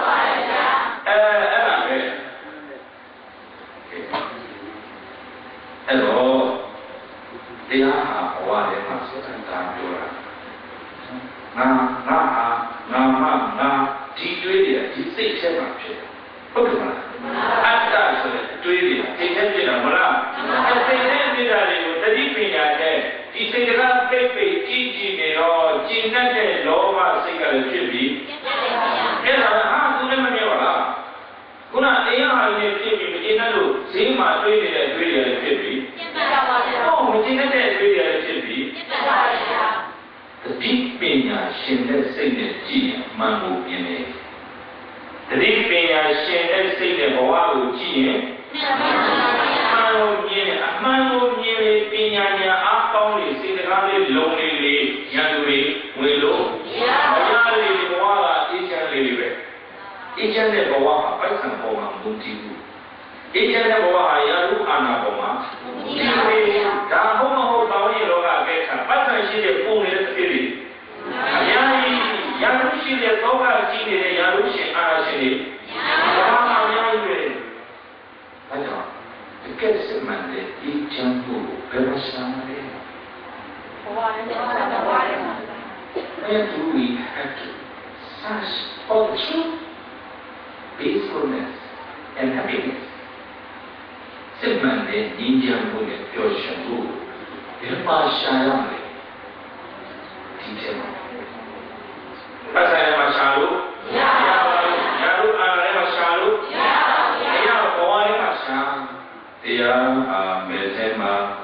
Hello. They are what they must have done. T20, T6 Okay, after 20, T10, I say, the deeping at that. He said, Pepe, Gigi, or Gina, Loma, Singer, Chibi. Yes, I have to remember. Kuna aya ne Chibi, in a loop, see my 20 and 3 and Chibi. Oh, Gina, 3 and Chibi. The deep being a shin that say that G, Mango in it. The deep being a shin that say that Boago G, Mango nearly being a only see the valley lonely, Yanui, Willow, Yali, Boala, each and live. Each and every Boa, Python Boma, Buntibu. Each and every Boa, Yaru, Anna Boma. Kahoma, Bawani, Loga, Beta, Python, she did only the city. Yarushi, the Loga, Gini, Yarushi, Arashini. I don't. The case Monday, each and who, Perashamari. Where do we have to search for the truth, peacefulness, and happiness? Monday, Indian who is pure Shangu, Irma teacher. Pasaya Mashalu, Yaru, Mashalu, Yaru, Boy, Masha, Tia, Mesema.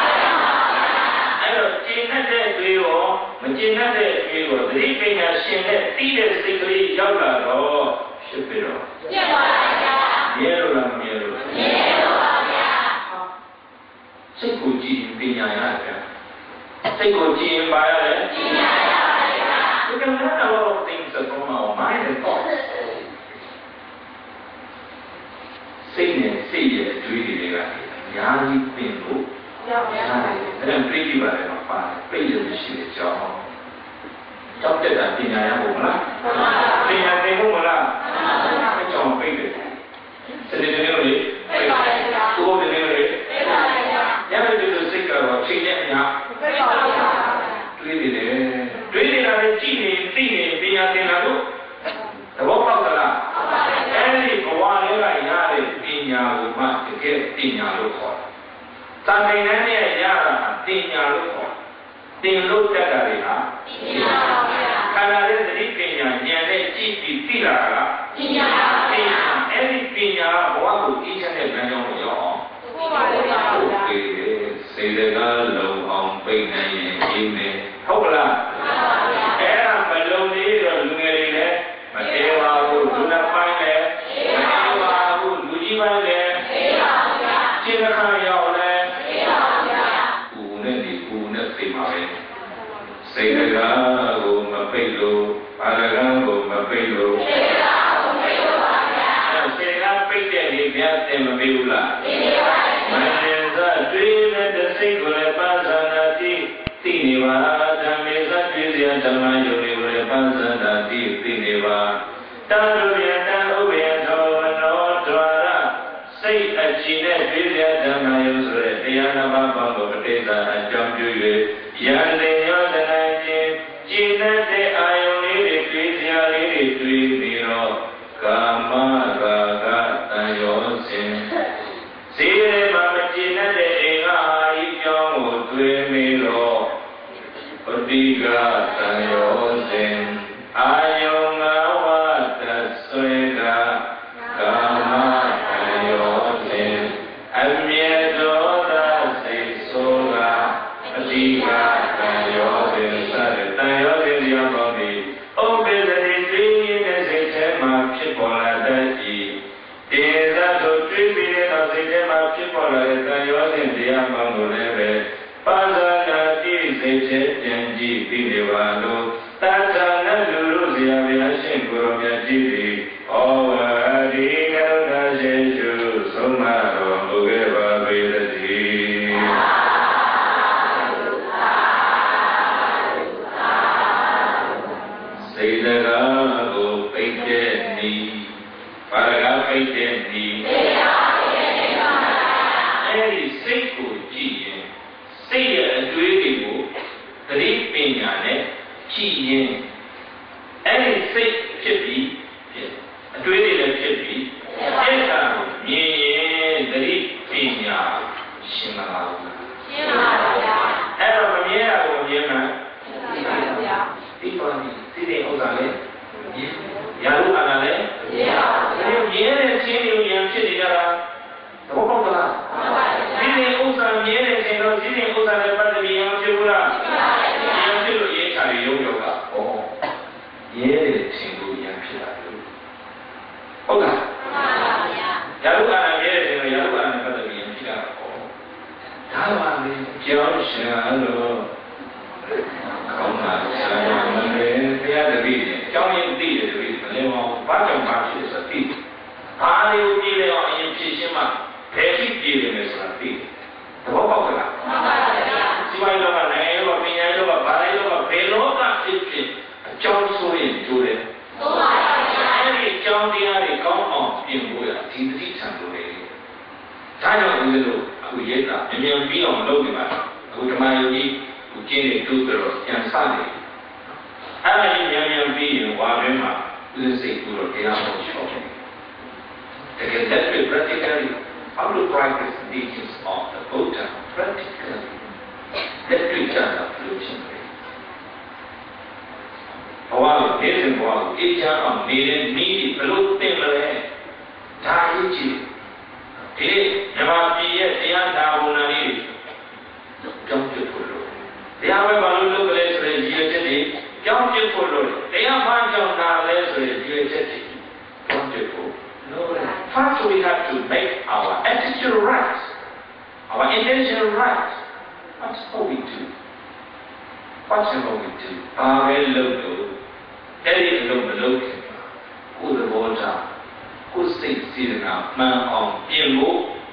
I don't Magina de Vigo, the Reaping as she had feeded sickly yoga or Shipiro. Yellow. Sikuji Pinyaka. Sikuji in Baya. We can learn a lot of things from our mind and thoughts. Sing and see it, really, Yari Pingu. Then pretty well in a fire, pay the machine job. Doctor that thing I am over. Thing I think over. I don't pay it. Send it anyway. Go over anyway. Never do the sick or treat them now. Really, I see me being a dinner. The walk of the last. Any one yard in your must get in your local. Something any yara, Dina look. Ding look at Arena. Canada, the Pina, Yane, Chippy, Tila. Any Pina, one each and every one of your own. Say the girl on Payne in Hopla. Era Malone or Lunarine, Mateva, who do not find it. Mateva, who do you find it? China. Say the Gago, Mapelo, Aragago, Mapelo. Say that picture, he got them a Bula. My hands are dream and the single Pazanati, Tiniva, Tamisa, Tizia, Tamayo, Pazanati, Tiniva. Taruya, no, Tora. Say a China, Tizia, Tamayo, Diana Bamba, Poteza, and jump to you. Yande. Gina de Ione, Ecclesia, Miro, Kama, Raga, Tayosin. See, Mamma Gina de Ega, Young, Miro, Odiga, Tayosin. Ayonga, Suega, Kama, Tayosin. Almiedo, Sola, Adiga. Oh, စိတ်ကိုကြည့်ရင်စိတ်ရဲ့အတွေးတွေကိုသတိပညာနဲ့ကြည့်ရင်အဲ့ဒီစိတ်ဖြစ်ပြီးအတွေးတွေလည်းဖြစ်ပြီးစိတ်ကမြင်ရင်သတိပညာရှင်းလာပါဘူးရှင်းပါပါဗျာအဲ့တော့မမြင်ရဘူးမြင်မှာရှင်းပါပါဗျာဒီပေါ်ဒီတဲ့ဥစ္စာလေရာဟုအာနာလေမြင်ပါဘူးမြင်တဲ့ချင်းတွေဉာဏ်ဖြစ်နေကြတာသဘောပေါက်လားမှန်ပါဗျာဒီတဲ့ဥစ္စာမြင်တဲ့ချင်းတော့ဒီတဲ့ဥစ္စာနဲ့ပတ်သက်ပြီးဉာဏ်ဖြစ်ဘူးလားမှန်ပါဗျာဉာဏ်ဖြစ်လို့ရေးချပြီးရုံရောကဩရဲတဲ့ချင်းကိုဉာဏ်ဖြစ်တာလို့ဟုတ်လားမှန်ပါဗျာရာဟုအာနာမြင်တဲ့ချင်းတော့ရာဟုအာနာနဲ့ပတ်သက်ပြီးဉာဏ်ဖြစ်တာဩဒါမှလည်းကြောင်းရှင်လို့ကောင်းတာဆရာမလေးဘုရားတပည့်နဲ့ကြောင်းရင်သိတယ်တပည့်မလဲပါဘူးဘာကြောင့်ပါဖြစ်ဆိုသိဘာလို့ကြည့်လဲအောင်အရင်ဖြည့်ရှင်းမှဘယ်ဖြစ်ကြည့်တယ်လဲဆိုတာသိသဘောပေါက်လားမှန်ပါဗျာဒီပိုင်းတော့လည်းရောပညာရောဘာလဲရောဘယ်လောကဖြစ်ဖြစ်အကြောင်းဆိုရင်ကျိုးတယ်မှန်ပါဗျာအဲ့ဒီအကြောင်းတရားတွေကောင်းအောင်ပြင်ဖို့ရဒီတတိထံလို့လေဒါကြောင့်ဦးဇင်းတို့အခုရိတ်တာအမြင်ပြီးအောင်လုပ်နေပါအခုဓမ္မယုံကြီးကိုကျင်းနေတူပြီးတော့ပြန်စနေအဲ့ဒါကြီးမြန်ပြီးရင်ဝါတွင်းမှာဦးဇင်းစိတ်ကူတော့တရားဟောချောတယ်တကယ်လက်တွေ့ practically how to practice the teachings of the Buddha practically လက်တွေ့ကြတာလို့ရှင်းတယ်ဘဝကိုဒီစဉ်ဘဝကိုအေးချမ်းအောင်နေတဲ့နည်းဘယ်လိုသင်မလဲဒါအရေးကြီးဒီဓမ္မပြည်ရဲ့တရားနာဝန်နာလေးကြောင်းပြဖို့လို့တရားပဲဘာလို့လုပ်ကြလဲဆိုရင်ဒီချက်တွေကြောင်းပြဖို့လို့တရားမှန်ကြောင်းနာလဲဆိုရင်ဒီချက်တွေကြောင်းပြဖို့ No, first we have to make our attitude right, our intention right. That's what we do. What's what we do? Our logo, any logo, who's the water, who's the season up, man on Yemo.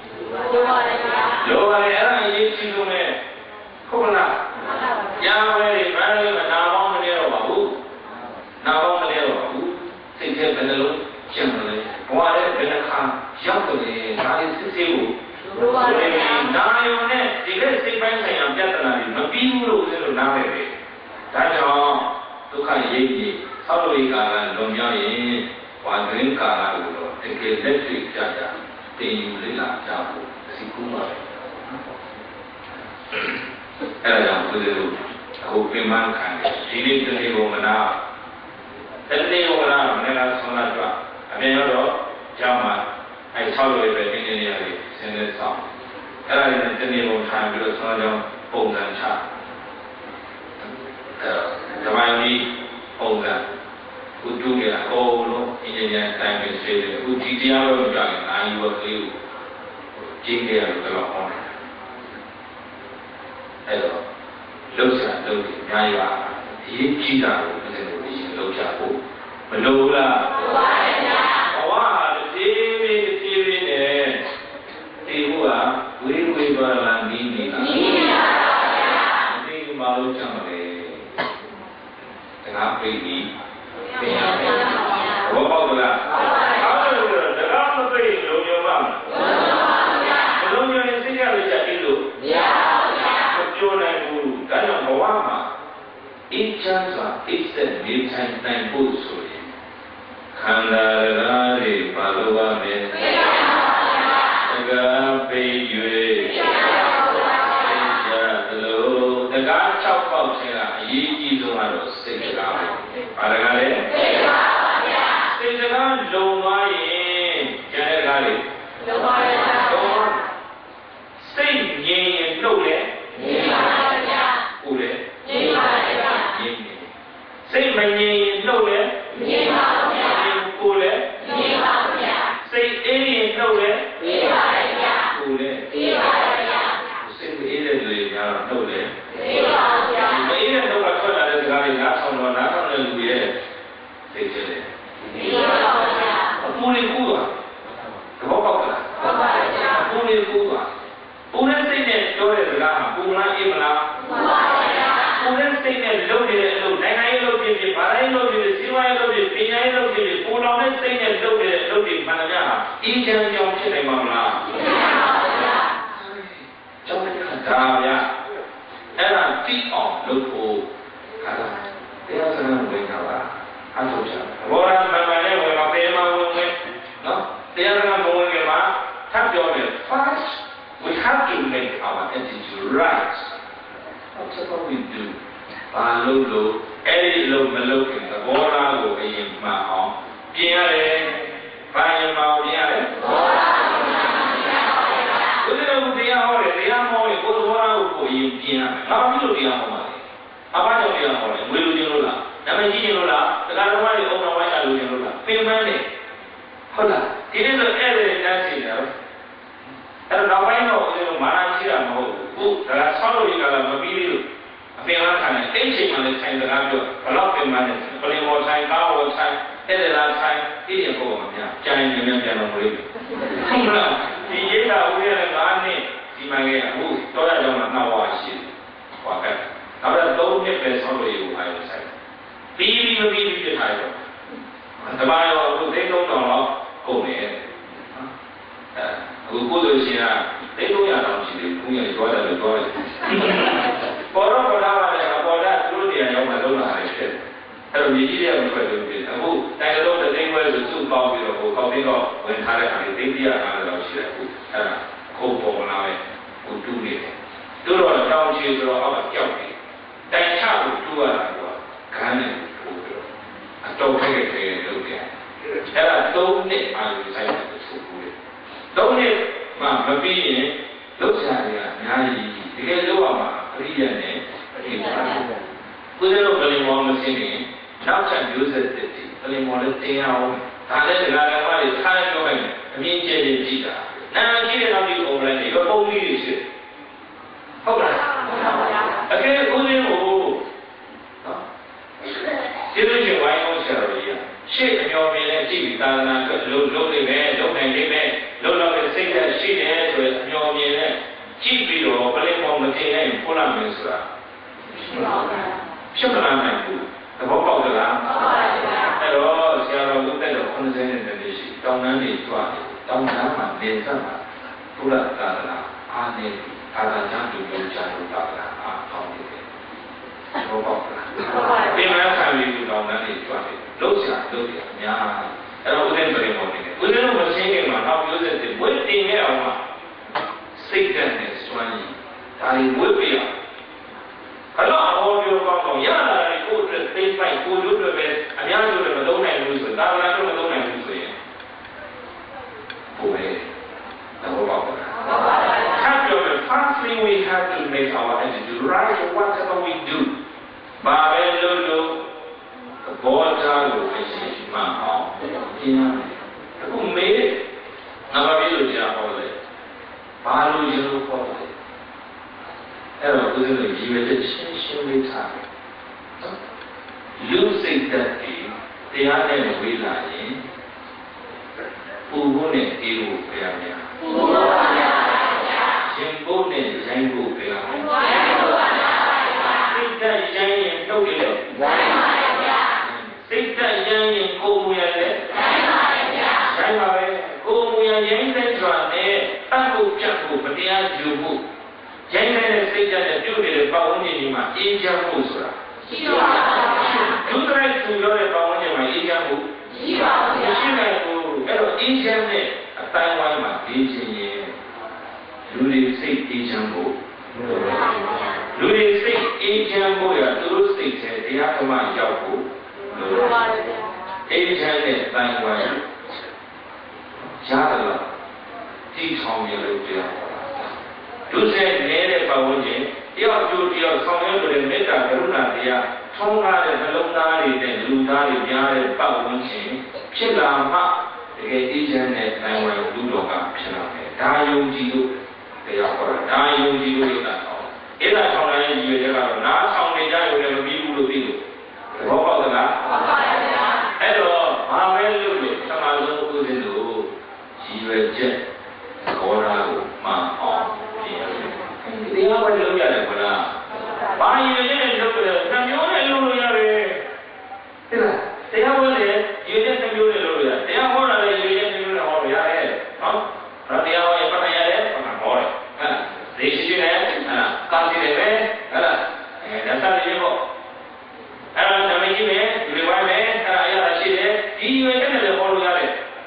Lower the you to me. Cola. Yahweh, Mary, and now on the little who? Now on the little who? Think of the little generally. ဘဝရဲ့ဘယ်နှခါရောက်တယ်ဒါလေးစစ်စစ်ကိုနာယုံနဲ့ဒီကစိတ်ပိုင်းဆိုင်ရာပြဿနာတွေမပြီးဘူးလို့ဦးဇင်းတို့နားပဲပဲဒါကြောင့်ဒုက္ခရိပ်ကြီးဆောက်လို့ကာလလွန်မြောက်ရင်ဝါတွင်ကာလကိုတော့တကယ်လက်တွေ့ကြကြတင်ယူလေ့လာကြဖို့စီကူးပါပဲအဲ့ဒါကြောင့်ဦးဇင်းတို့အခုပြင်မှန်းခံတယ်ဒီနေ့တနေ့ကိုမနာတနေ့ကိုမနာမနေ့ကဆုံးလာကြအမြင်တော့ကြောင်းမှာအဲဆောက်လို့ပဲတင်းတင်းနေရတယ်ဆင်းသက်ဆောင်အဲ့ဒါနဲ့တနေ့ပုံထိုင်ပြီးတော့ဆောင်းကြောင်းပုံစံချဓမ္မကြီးပုံစံဥဒုရအကုန်လုံးအင်ဂျင်နီယာတိုင်းပဲဆွေးတယ်အခုဒီတရားတော်ကြောင့်နိုင်ဝတ်လေးကိုကျင်းကြရတော့ဟောတယ်အဲ့တော့လှုပ်ရှားလုပ်ပြီးအများကြီးပါဒီကြီးတာကိုဒီလိုရှင်လှုပ်ရှားဖို့မလိုလားလိုပါဗျာဘဝဒီနဲ့ဒီဘုရားဝေဝေပါလာနေနေတာနေပါဗျာဒီမှာလို့ချမ်းတယ်တကားပြေးပြီးပြန်ရမယ်ဘောပေါက်လားအဲ့ဒါတကားမပြေးလုံးညပါလုံးညရင်စိတ်ရလို့ချက်ပြီးလို့မရပါဗျာမပြောနိုင်ဘူးဒါကြောင့်ဘဝမှာအေးချမ်းစွာအိပ်သက်နေထိုင်နိုင်ဖို့ဆိုရင်ခန္ဓာတွေပါလို့ပါမယ်။တကားပေ၍တကား6ပေါက်ထဲကအရေးကြီးဆုံးကတော့စိတ်တကားပဲ။ဘာတကားလဲ။စိတ်ပါပါဗျာ။စိတ်တကားလုံသွားရင်ကျန်တဲ့ကားတွေလုံပါရဲ့။စိတ်ငြိမ်ရင်နှုတ်လေငြိမ်ပါပါဗျာ။ဟုတ်လေငြိမ်ပါရဲ့ဗျာ။ငြိမ်နေ။စိတ်မငြိမ်ရင်နှုတ်လေငြိမ်ပါဗျာ။ကိုယ်လေငြိမ်ပါဗျာစိတ်အေးရင်နှုတ်လေအေးပါဗျာကိုယ်လေအေးပါဗျာစိတ်အေးတဲ့လူတွေကတော့နှုတ်လေအေးပါဗျာမအေးတဲ့နှုတ်ကထွက်လာတဲ့စကားတွေနားထောင်တော့နားထောင်တဲ့လူတွေရဲ့စိတ်ကျလေအေးပါဗျာအပူလေးကူးသွားသဘောပေါက်လားဟုတ်ပါဗျာအပူလေးကူးသွားပူတဲ့စိတ်နဲ့ပြောတဲ့စကားဟာပူလားအေးမလားဟုတ်ပါဗျာပူတဲ့စိတ်နဲ့လုပ်နေတဲ့အလုပ်နိုင်ငံရေးလုပ်ဖြစ်ဖြစ်ဗားရေးလုပ်ဖြစ်ဖြစ်စီးပွားရေးလုပ်ဖြစ်ပညာရေးလုပ်ဖြစ်ဖြစ်ပူလောင်တဲ့စိတ်နဲ့လုပ်နေတဲ့အလုပ်တွေမှန်တယ်ဗျာအေးချမ်းကြောင်းဖြစ်နိုင်မှာမလားဖြစ်ပါဗျာ 다야 에라 띠어 놓고 가라 대야서는 왜 가봐 안 좋죠 뭐라 말만에 왜 앞에만 오는 너 대야서는 보는 게만 답변을 first we have to make our attitude right that's what we do 발로로 에리로 mellokin the 보라고 이만 비야래 바이마오 비야래 그대로 비야오래 비야모에 고도라고 비야 나비로 비야모마 아빠도 비야모래 왜로 지노라 남의 지노라 다가로마리 오나와야 로지노라 페만네ဟုတ်ဒီနေ့ဆိုအဲ့ဒီတန်းစီတယ်အဲ့တော့နောက်ပိုင်းတော့ဦးဇင်းတို့မာနရှိတာမဟုတ်ဘူးဒါကဆောက်လို့ရတာမပြီးသေးလို့အပင်လားခံတယ်တိတ်ချိန်မှလည်းဆိုင်စကားပြောဘလောက်ပင်မှလည်းပလင်မော်ဆိုင်ကားဝဆိုင်အဲ့ဒါလားဆိုင်ဒီရပေါ်မှာများကြိုင်နေပြန်တော့မလို့ဟုတ်လားဒီရေးတာဦးရဲ့9နှစ်ဒီမှငယ်အခုတော့ရတော့မှနှောက်ဝါရှိတယ်ဟောကဲနောက်တော့3နှစ်ပဲဆောက်လို့ရဘူးအားရဆိုင်ပြီးမပြီးပြထားရောတမန်ရောအခုသိသုံးတော်တော့ကုန်နေအခုကိုယ်တို့ရှင်ကသိသုံးရအောင်ရှိတယ်ဘုရားကြွားတယ်လို့ပြောတယ်ပေါ်တော့ပေါ်လာပါတယ်ပေါ်တာသူတို့တရားရောက်မှလုံးလာတယ်ဖြစ်အဲ့တော့မြေကြီးတွေကမထွက်လို့ဖြစ်အခုတိုင်တော်တဲ့သိန်းဝဲဆိုစုပေါင်းပြီးတော့ဟိုကောက်ပြီးတော့ဝင်ထားတဲ့အခါလေးသိန်းပြရတာတော့ရှိတယ်အခုအဲ့ဒါခုံပေါ်လာပဲဟိုတူးနေတယ်တို့တော့တောင်းချေဆိုတော့အောက်ကကြောက်တယ်တိုင်ချလို့တူးရတာကခန်းနေပို့ပြီးတော့အတော့ခဲခဲလုပ်တယ်အဲ့ဒါ3နှစ်အာရုံစိုက်တယ်ဆိုဘူးလေ3နှစ်မှမပြီးရင်လောက်ချာတွေကအများကြီးတကယ်လို့ရမှာအရိယာနဲ့အရိယာကိုယ်တို့ကလေးမောင်မစင်းရင်နောက်ချက်မျိုးဆက်တဲ့ဒီကလေးမောင်လည်းတင်အောင်ဒါလည်းဒကာဒကာမတွေထားပြောလိုက်အမြင့်ကျယ်ကျယ်ကြည့်တာနာမည်ကြီးတဲ့နောက်ဒီ online တွေပုံကြီးတွေရှိဟုတ်လားအကယ်ဦးရင်းကိုနော်ဒီလိုချင်းဝိုင်းအောင်ဆက်လို့ရရှေ့အမျော်မြင်နဲ့ကြည့်ပြီးသာသနာ့အတွက်လုံးနေမယ်လုံးနိုင်နေမယ်လုံးတော့စိတ်ဓာတ်ရှိတယ်ဆိုရင်အမျော်မြင်နဲ့ကြည့်ပြီးတော့ပလင်မောင်မတင်နိုင်ပို့လာမယ်ဆိုတာဖြစ်မလာနိုင်ဘူးသဘောပေါက်သလားအဲ့တော့ဆရာတော်ဦးတက်တော်90နှစ်ရှိတောင်းတန်းနေကြွားတယ်တောင်းတန်းမှာနေစမှာဘုရားသာသနာအားနေအာသာချမ်းတူတူချာလို့သာသနာအားကောင်းနေတယ်သဘောပေါက်လားပြင်မခံပြီးတောင်းတန်းနေကြွားတယ်လို့ဆရာလို့ပြအများအဲ့တော့ဦးတက်ပလင်မောင်နေတယ်ဦးတက်တို့မရှင်းခင်မှာနောက်ပြောတဲ့ဝိတင်ရအောင်မှာစိတ်ဓာတ်နဲ့စွမ်းရည်ဒါတွေဝိပြရအဲ့တော့အဟောပြောကောင်းတော့ရလာတယ်ကိုယ်အတွက်သိပိုက်ကိုယ်တို့တွေပဲအများကြီးတွေမသုံးနိုင်ဘူးဆိုသာသနာ့တို့မသုံးနိုင်ဘူးဆိုရင်ဘုရားတော့ဘာပါလဲ First thing we have to make our attitude right whatever we do ဘာပဲလုပ်လို့ဘောဓာလို့အရှိမှအောင်ကျင်းရတယ်အခုမေးငါဘာဖြစ်လို့ကြားဟောလဲဘာလို့ရလို့ဟောလဲအဲ့တော့ဦးဇင်းတို့ဒီဝေတဲ့ရှင်းရှင်းလေးထားတယ်လူစိတ်သက်ပြီးတရားနဲ့ဝေးလာရင်ပူဖို့နဲ့အေးဖို့ဘယ်ရမလဲပူဖို့ပါဗျာရှင်ဖို့နဲ့ရိုင်းဖို့ဘယ်ရမလဲရိုင်းဖို့ပါဗျာစိတ်သက်ရိုင်းရင်နှုတ်ရလို့ရိုင်းပါဗျာစိတ်သက်ရိုင်းရင်ကိုယ်မူရလေရိုင်းပါဗျာရိုင်းပါပဲကိုယ်မူရရိုင်းတဲ့စွာနဲ့အဖို့ပြတ်ဖို့တရားယူဖို့ရိုင်းတဲ့စိတ်ဓာတ်နဲ့ပြုနေတဲ့ပတ်ဝန်းကျင်ဒီမှာအေးချမ်းဖို့ဆိုတာရှိပါဘူး။ဒုတိယသူပြောတဲ့ပတ်ဝန်းကျင်မှာအေးချမ်းဖို့ရှိပါဘူး။ရှိနိုင်ဘူး။အဲ့တော့အေးချမ်းတဲ့အတိုင်းဝိုင်းမှာအေးချမ်းရင်လူတွေစိတ်အေးချမ်းဖို့လူတွေစိတ်အေးချမ်းဖို့ရသူတို့စိတ်ထဲတရားဓမ္မရောက်ဖို့လိုပါတယ်။အေးချမ်းတဲ့အတိုင်းဝိုင်းရတယ်လားတိထောင်ရလို့တရားဒုစရိုက်နေတဲ့ပတ်ဝန်းကျင်တယောက်ကျိုးတယောက်ဆောင်ရွက်တဲ့မေတ္တာကရုဏာတရားထုံးကားတဲ့နှလုံးသားတွေနဲ့လူသားတွေများတဲ့ပတ်ဝန်းကျင်ဖြစ်လာမှတကယ်အေးချမ်းတဲ့နိုင်ဝယ်လူတော်ကဖြစ်လာတယ်။ဒါယုံကြည်လို့တရားဟောတာဒါယုံကြည်လို့ရတာတော့အဲ့ဒါဆောင်တဲ့ရည်ရွယ်ချက်ကတော့နားဆောင်နေကြရုံနဲ့မပြီးဘူးလို့သိလို့သဘောပေါက်သလား။ဟုတ်ပါဗျာ။အဲ့တော့ဘာပဲလို့သမာဓိဥပဒေလို့ရည်ရွယ်ချက်ခေါ်တာကိုမှအောင်တရားပဲလုပ်ရတယ်ခလား။ဘာရည်ရည်နဲ့လုပ်တယ်နှမျိုးနဲ့လုပ်လို့ရတယ်။ဟုတ်လား။တရားဝဲလေရည်ရည်နှမျိုးနဲ့လုပ်လို့ရတယ်။တရားဟောတာလေရည်ရည်နှမျိုးနဲ့ဟောရတယ်။နော်။ဒါတရားဝဲပတ်နိုင်ရတယ်ပတ်နိုင်ဟောတယ်။ဒီရှိရှိ này con gì đấy đã sao đi bộ nhà mình như thế thì quay về là gì đấy đi về cái này là bao nhiêu đấy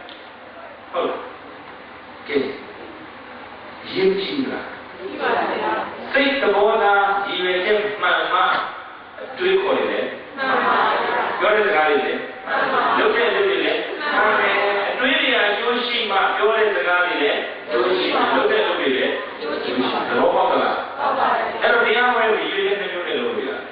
cái yên chi là xây tập bộ ra đi về cái màတွေ့ခေါ်နေတယ်ပြောတဲ့စကားတွေလေလုပ်တဲ့လူတွေလေတွေးရအကျိုးရှိမှပြောတဲ့စကားတွေလေကျိုးရှိမှလုပ်တဲ့လူတွေလေကျိုးရှိမှသဘောပေါက်သလားဟုတ်ပါတယ်အဲ့တော့တရားဝဲကိုရွေးတဲ့မျိုးနဲ့လုပ်လို့ရတယ်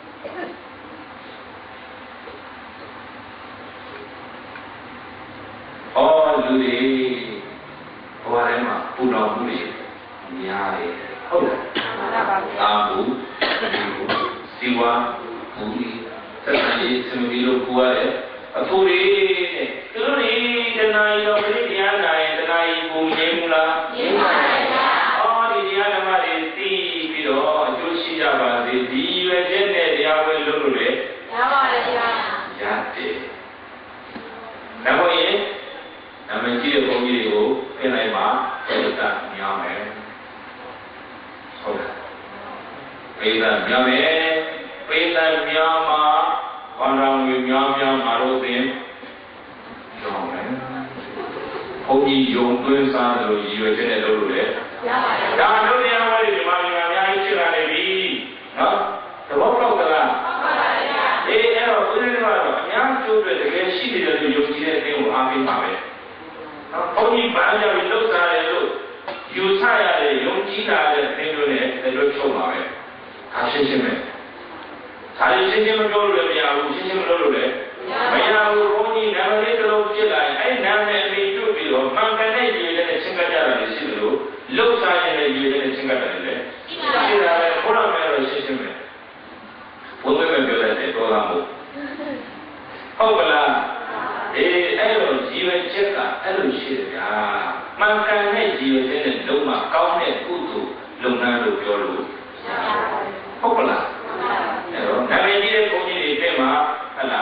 လူတွေဘဝထဲမှာပူလောင်မှုတွေများတယ်ဟုတ်လားအာဘူးစီဝါဘူးသက်သာရေးစမီလို့ပြောရတယ်အဖိုးတွေသူတို့တွေတဏှာရောပြိတရားနာရင်တဏှာကြီးပုံရင်းမလားရင်းပါပါဗျာဒီတရားဓမ္မတွေသိပြီးတော့အကျိုးရှိကြပါစေဒီရွယ်ချက်နဲ့တရားဝဲလုပ်လို့လေရပါတယ်ဗျာရတယ်ဒါမို့ရင်နာမည်ကြီးတဲ့ဘုန်းကြီးတွေကိုပြင်လိုက်ပါပိဋကများမယ်ဟုတ်လားပိဋကများမယ်ပိဋကများမှာဘာသာဝင်များမှာလို့သင်ကြောင်းမယ်ဘုန်းကြီးယုံသွင်းစားတယ်လို့ရည်ရွယ်ချက်နဲ့လုပ်လို့လေရပါတယ်ဒါတို့တရားဝဲတွေဒီမှာအများကြီးဖြစ်လာနေပြီနော်သဘောပေါက်သလားဟုတ်ပါပါဗျာအဲ့တော့ဦးဇင်းကတော့အများကျိုးတွေတကယ်ရှိနေတယ်လို့ယုံကြည်တဲ့အတင်းကိုအားပေးပါပဲဘုန်းကြီးဘာကြောင့်လှုပ်ရှားတယ်လို့ယူဆရတယ်ယုံကြည်တာတဲ့သင်တို့နဲ့တို့ချုပ်ပါပဲဒါရှင်းရှင်းပဲဒါလေးရှင်းရှင်းမပြောလို့လည်းမရဘူးရှင်းရှင်းမလုပ်လို့လည်းမရဘူးဘုန်းကြီးနာမည်တစ်လုံးဖြစ်လာရင်အဲ့နာမည်အမိတို့ပြီးတော့မှန်ကန်တဲ့ရည်ရွယ်နဲ့ချင်းကပ်ကြတာလည်းရှိတယ်လို့လှုပ်ရှားရင်လည်းရည်ရွယ်နဲ့ချင်းကပ်တယ်လည်းရှိတာပဲဘုရားမယ်တော့ရှင်းရှင်းပဲဘုန်းကြီးပဲပြောလိုက်တယ်တော်လားမို့ဟုတ်ပါလားအဲ့လိုရည်ရွယ်ချက်ကအဲ့လိုရှိတယ်ဗျာမှန်ကန်တဲ့ရည်ရွယ်ချက်နဲ့လုံးဝကောင်းတဲ့ကုသိုလ်လုပ်ငန်းလို့ပြောလို့ဟုတ်ပါလားအဲ့တော့နာမည်ကြီးတဲ့ဘုန်းကြီးတွေတဲ့မှာဟဲ့လား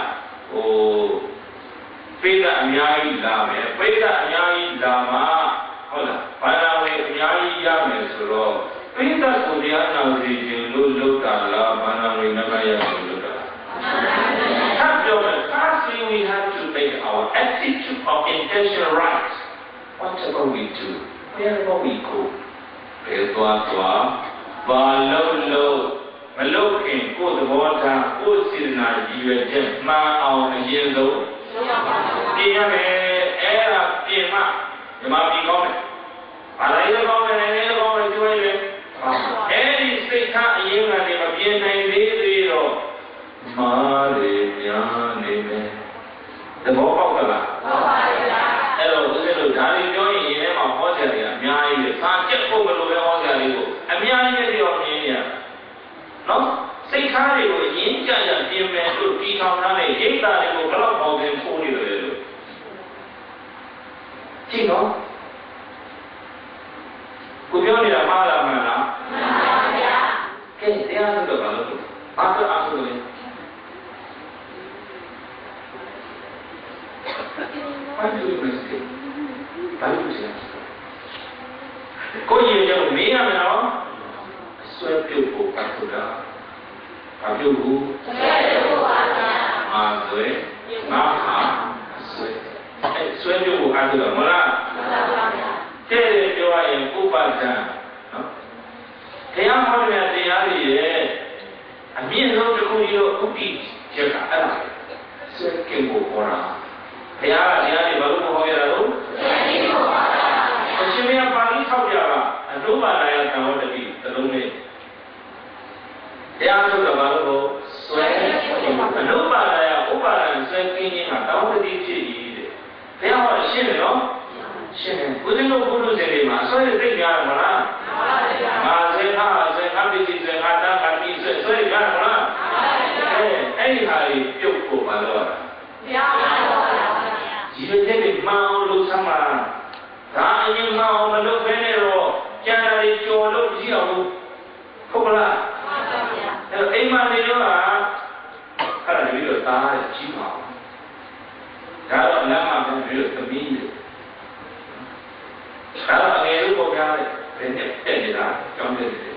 ပိဋကအများကြီးလာမယ်ပိဋကအများကြီးလာမှာဟုတ်လားဘာသာဝင်အများကြီးရမယ်ဆိုတော့ပိဋကကိုတရားနာစီခြင်းလို့လုပ်တာလားဘာသာဝင်နမရလို့လုပ်တာလားfirstly we have to make our attitude of intention right whatever we do wherever we go ဘယ်သွားဘာလို့မလုပ်ခင်ကိုယ်သဘောထားကိုယ်စေတနာရည်ရွယ်ချက်မှန်အောင်အရင်ဆုံးပြင်ရမယ်အဲ့ဒါပြင်မှဓမ္မပြီးကောင်းတယ်ဘာလဲကောင်းတယ်လည်းကောင်းတယ်ကျွေးတယ်အဲ့ဒီစိတ်ထားအရင်ကနေမပြင်နိုင်သေးသေးတော့မာရီညာနေမယ်သဘောပေါက်သလားဟုတ်ပါရဲ့ဗျာအဲ့တော့ဦးဇင်းတို့ဒါလေးပြောရင်ရင်ထဲမှာဟောကြတယ်အများကြီးပဲစာချက်ဖို့မလို့ပဲဟောကြလေးကိုအများကြီးပဲပြောမြင်ရနော်စိတ်ထားတွေကိုအရင်ကြကြပြင်မယ်လို့ပြီးထောင်ထားတဲ့ရိတ်တာတွေကိုဘယ်တော့ပေါင်းဖို့နေတယ်လို့ကြည့်နော်ကိုပြောနေတာမှားလားမှန်လားမှန်ပါဗျာကဲတရားဆိုတော့ဘာလို့ဘာလို့အားထုတ်လဲဘာလို့လဲဘာလို့လဲကိုကြီးရောမင်းရမလားဆွဲပြုတ်ဖို့ပတ်ထုတ်တာဘာပြုတ်ဖို့ဆွဲပြုတ်ဖို့ပါဗျာအားဆွဲငါဟာဆွဲဆွဲပြုတ်ဖို့အားထုတ်တာမလားမှန်ပါဗျာတဲ့ပြောရရင်ဥပါဒံနော်တရားဟောတဲ့တရားတွေရဲ့အမြင့်ဆုံးတစ်ခုကြီးတော့ဥပိချက်ကအဲ့ဒါဆွဲကင်ဖို့ခေါ်တာဘုရားကတရားတွေဘာလို့မဟောရတာလို့တရားတွေဟောတာအရှင်မြတ်ပါဠိထောက်ပြတာအတုပါဒယသံဝတ္တိသလုံးနဲ့တရားထုတ်တာဘာလို့ဆွဲအနုပါဒယဥပါဒံဆွဲကင်းခြင်းဟာသံဝတ္တိဖြစ်၏တဲ့ဘုရားကရှင်းတယ်နော်ရှင်းတယ်ဘုရားတို့ဘုရားတွေမှာဆွဲသိကြရမလားမှန်ပါဗျာငါဆွဲထားဆွဲထားပြီးဆွဲငါတားပြီးဆွဲကြရမလားမှန်ပါဗျာအဲ့ဒီဟာကြီးပြုတ်ဖို့မလို့ဘုရားပါဒီလိုတဲ့မောင်လို့ဆမ်းပါဒါအရင်မောင်မလုပ်ဘဲနဲ့တော့ကျန်တာတွေကြော်လို့ကြည့်အောင်ဟုတ်ကလားမှန်ပါဗျာအဲ့အိမ်မှာနေတော့အဲ့ဒါပြီးတော့သားရကြည့်ပါဒါတော့လမ်းမှာပြီးတော့သမီးတွေဒါတော့အငယ်လို့ပေါ်ပြတယ်ဘယ်နဲ့တက်နေတာကြောင်းတယ်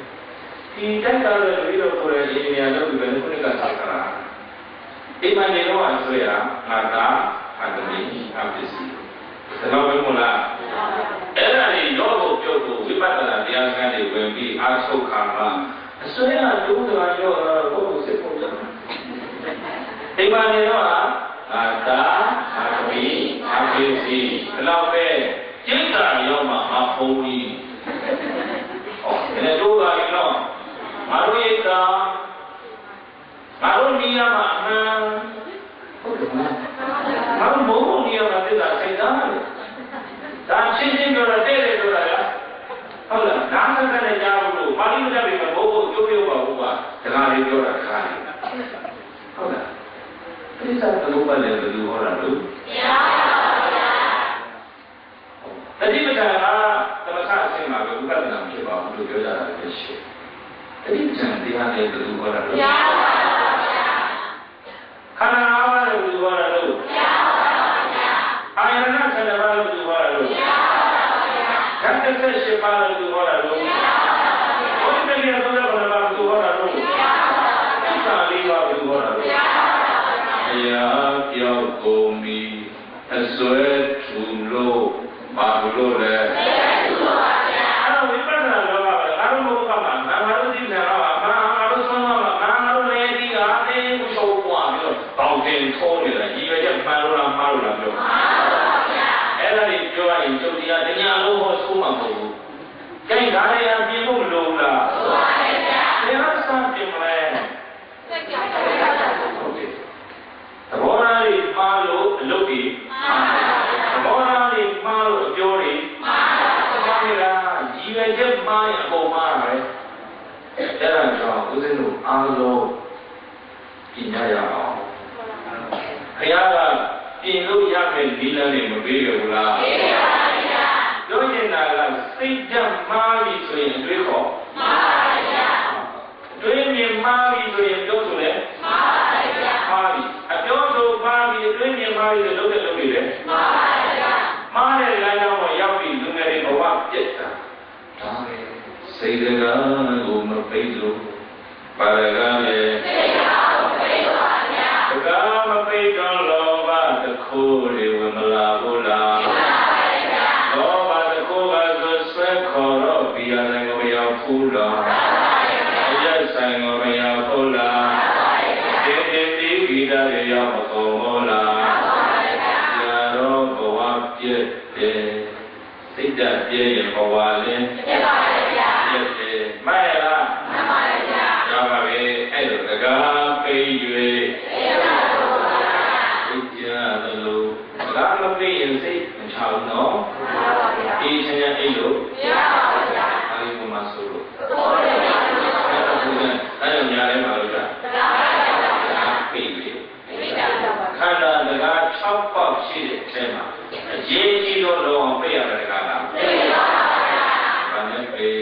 ဒီတိုက်တာလည်းပြီးတော့ကိုယ်ရဲ့အင်ဂျင်နီယာလုပ်ပြီးပဲခုနကဆက်တာအိမ်မှာနေတော့အဆွေရငါကအတမီအပစ္စည်းဒါတော့ဘယ်မလားအဲ့ဒါကြီးရောဖို့ပြုတ်ဖို့ဝိပဿနာတရားစမ်းတွေဝင်ပြီးအားထုတ်ခါမှာအဆွေရဒုဒရာရောဘုရားစစ်ဖို့တယ်အိမ်မှာနေတော့ငါကအတမီအပစ္စည်းဒါတော့ပဲကျင့်တာရောမှအဖုံးကြီးဟောဒီဒုဒရာရောငါတို့ရဲ့တာငါတို့နေရာမှာအမှန်ဟုတ်တယ်မငါတို့ဘုံဘုံနေရာမှာတက်တာစိတ်သားတယ်ဒါချင်းချင်းပြောတော့တဲ့တယ်ဆိုတာကဟုတ်လားနားစက်နဲ့ကြားလို့ပါဠိမတတ်ပြီမဘုံဘုံကျိုးပြောပါဘူးကတခါလေးပြောတာတခါလေးဟုတ်လားဒီစားဘလို့ပါလဲဘယ်လိုဟောတာလို့တရားပါဗျာတတိပဌာန်ကသမထအဆင့်မှာပဲဥပဒနာဖြစ်ပါဘူးလို့ပြောကြတာလည်းရှိတယ်တတိပဌာန်တရားလည်းဘယ်လိုဟောတာလို့တရားပါဗျာခန္ဓာ၅ပါးလည်းဘယ်လိုဟောတာလို့တရားပါဗျာအာယတခန္ဓာ၅ပါးလည်းဘယ်လိုဟောတာလို့တရားပါဗျာဓာတ်18ပါးလည်းဘယ်လိုဟောတာလို့တရားပါဗျာဘုရားတရားသုံးပါးလည်းဘယ်လိုဟောတာလို့တရားပါဗျာသစ္စာ၄ပါးဘယ်လိုဟောတာလို့တရားပါဗျာအရာပြောက်ကုန်ပြီအစွဲထူလို့ဘာလို့လဲအဲ့တော့ဝိပဿနာလောကပဲငါတို့ဘုရားမှာငါတို့သိနေတော့ငါတို့ဆုံးတော့ငါတို့လည်းဒီအားသိမှုဆုံးပွားပြီးတော့ပေါင်းတင်ထိုးနေတာကြီးပဲချက်မှန်လို့လားမှားလို့လားပြောမှန်ပါဗျာအဲ့ဒါကြီးပြောရရင်ကျုပ်တရားတရားလုံးဟောဆုံးမှာမဟုတ်ဘူးကြိုက်ဒါလည်းအပြင်ဖို့မလိုဘူးလားဟုတ်ပါရဲ့ဗျာတရားစံပြင်မလဲစက်ကြပါဟုတ်ကဲ့သဘောထားကြီးမှားလို့အလုပ်ကြီးမှားပါဘောရာတွေမှားလို့အပြောတွေမှားပါဘူး။ဒါကကြီးပဲချက်မှားရင်အကုန်မှားတယ်။အဲ့ဒါကြောင့်ဦးဇင်းတို့အားလုံးပြင်ရအောင်။ဘုရားကပြင်လို့ရမယ့်ဒီလမ်းတွေမပေးရဘူးလား။ပေးပါဗျာ။ပြောရင်ကစိတ်ဓာတ်မှားပြီဆိုရင်တွေးခေါ်မှားပါဗျာ။တွေးမြင်မှားပြီဆိုရင်ပြောဆိုလဲမှားပါဗျာ။မှားပြီ။အပြောဆိုမှားပြီတွေးမြင်မှားပြီလို့လုပ်တယ်လေ။မှားပါမားတဲ့လမ်းကြောင်းကိုရောက်ပြီးလူငယ်တွေဘဝပြည့်တာဒါပဲစိတ်ကကိုမပိတ်လို့ပါရကလည်းစိတ်ကမပိတ်ပါဗျာတကားမပိတ်တော့လောဘတခိုးတွေဝင်မလာဘူးလားမှန်ပါဗျာလောဘတခိုးကဆိုဆွဲခေါ်တော့ဘီယာလည်းကိုရောက်ဘူးလားမှန်ပါဗျာအရက်ဆိုင်ကိုမရောက်ဘူးလားမှန်ပါဗျာဒီဂီတတွေရောက်မကုန်ဘူးလားမှန်ပါဗျာတော့ဘဝပြည့်စိတ်ဓာတ်ပြည့်ရင်ဘဝလည်းပြည့်ပါရဲ့ဗျာပြည့်တယ်မှန်လားမှန်ပါရဲ့ဗျာဒါပါပဲအဲ့လိုတကားပိတ်၍ပြည့်ပါတော့ဗျာသိကြသလိုတကားမပိတ်ရင်စိတ်မချဘူးနော်မှန်ပါဗျာအေးချမ်းအဲ့လိုပြည့်ပါဗျာအဲ့ဒီမှာဆိုလို့ဟုတ်တယ်ဗျာအဲ့ဒါကိုလည်းအဲ့လိုညာထဲမှာလို့ကြာတကားပိတ်၍ခန္ဓာတကား6ပေါက်ရှိတဲ့အထဲမှာအရေးကြီးလို့တော့ပြရတဲ့ကာလပြရပါဗျာ။ဘာနဲ့ပြ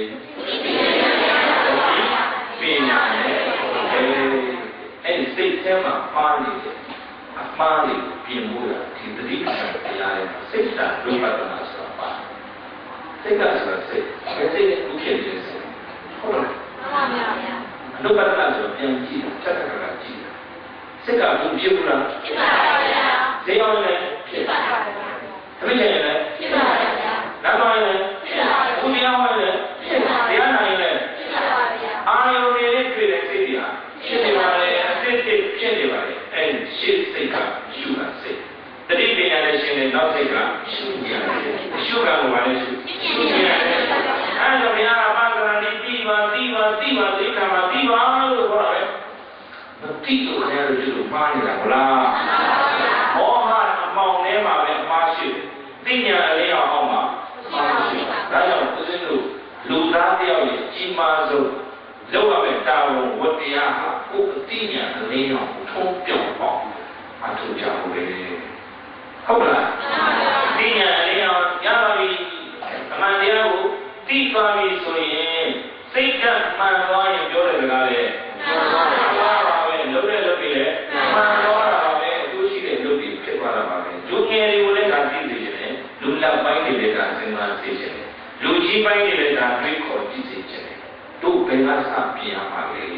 ပညာနဲ့အဲ့စိတ်ထဲမှာပါနေတယ်အမှားတွေပြင်ဖို့ရဒီတတိယတရားရဲ့စိတ်ဓာတ်ဝိပဿနာဆိုတာပါစိတ်ကဆိုတာစိတ်စိတ်နဲ့ဥဖြစ်နေစေဟုတ်လားမှန်ပါဗျာအနုပဒနာဆိုပြန်ကြည့်ချက်တက်ကကြည့်စိတ်ကဘူးဖြစ်ဘူးလားဖြစ်ပါဗျာဇေယောလည်းဖြစ်ပါဗျာတပည့်လည်းဖြစ်ပါဗျာ။နောက်ပိုင်းလည်းဖြစ်ပါဗျာ။ဘုရားဟောလည်းဖြစ်ပါဗျာ။တရားနာရင်လည်းဖြစ်ပါဗျာ။အာယုန်တွေနဲ့တွေ့တဲ့စိတ်တွေဟာဖြစ်နေပါလေအစစ်စစ်ဖြစ်နေပါလေ။အဲရှင်းစိတ်ကရှုတာစိတ်။တတိပညာနဲ့ရှင်းတဲ့နောက်စိတ်ကရှုနေရတယ်။ရှုကံကိုပါလေရှုနေရတယ်။အဲဒါဘုရားကပါဒနာတိတိပါတိပါတိပါသိက္ခာမှာတိပါလို့ပြောတာပဲ။မတိလို့လည်းဒီလိုမှားနေတာမလား။မောဟအမောင်ထဲမှာပဲအမှားရှိတယ်။သိညာအလေးအောင်မှာမရှိပါဘူး။ဒါကြောင့်ဦးဇင်းတို့လူသားတယောက်ရဲ့ကြီးမားဆုံးလောက်ရမယ့်တာဝန်ဝတ္တရားဟာကိုယ်အသိဉာဏ်အလေးအောင်ထုံးပြောင်းအောင်အထူးကြဖို့လေ။ဟုတ်လား။သိဉာဏ်အလေးအောင်ရပါပြီ။အမှန်တရားကိုသိသွားပြီဆိုရင်စိတ်ကမှန်သွားရင်ပြောတယ်ကားလေ။မှန်သွားပါပဲ။လုပ်တဲ့လုပ်ပြီးလေမှန်သွားတာပါပဲ။အကျိုးရှိတဲ့လုပ်ပြီးဖြစ်သွားတာပါပဲ။လူငယ်တွေကိုလည်းဒါသိစေချင်တယ်။လူလက်ပိုင်းတွေလည်းဒါစဉ်းစားသိစေချင်တယ်။လူကြီးပိုင်းတွေလည်းဒါတွေးခေါ်ကြည့်စေချင်တယ်။တို့ဘယ်ကစပြင်ရမှာလေ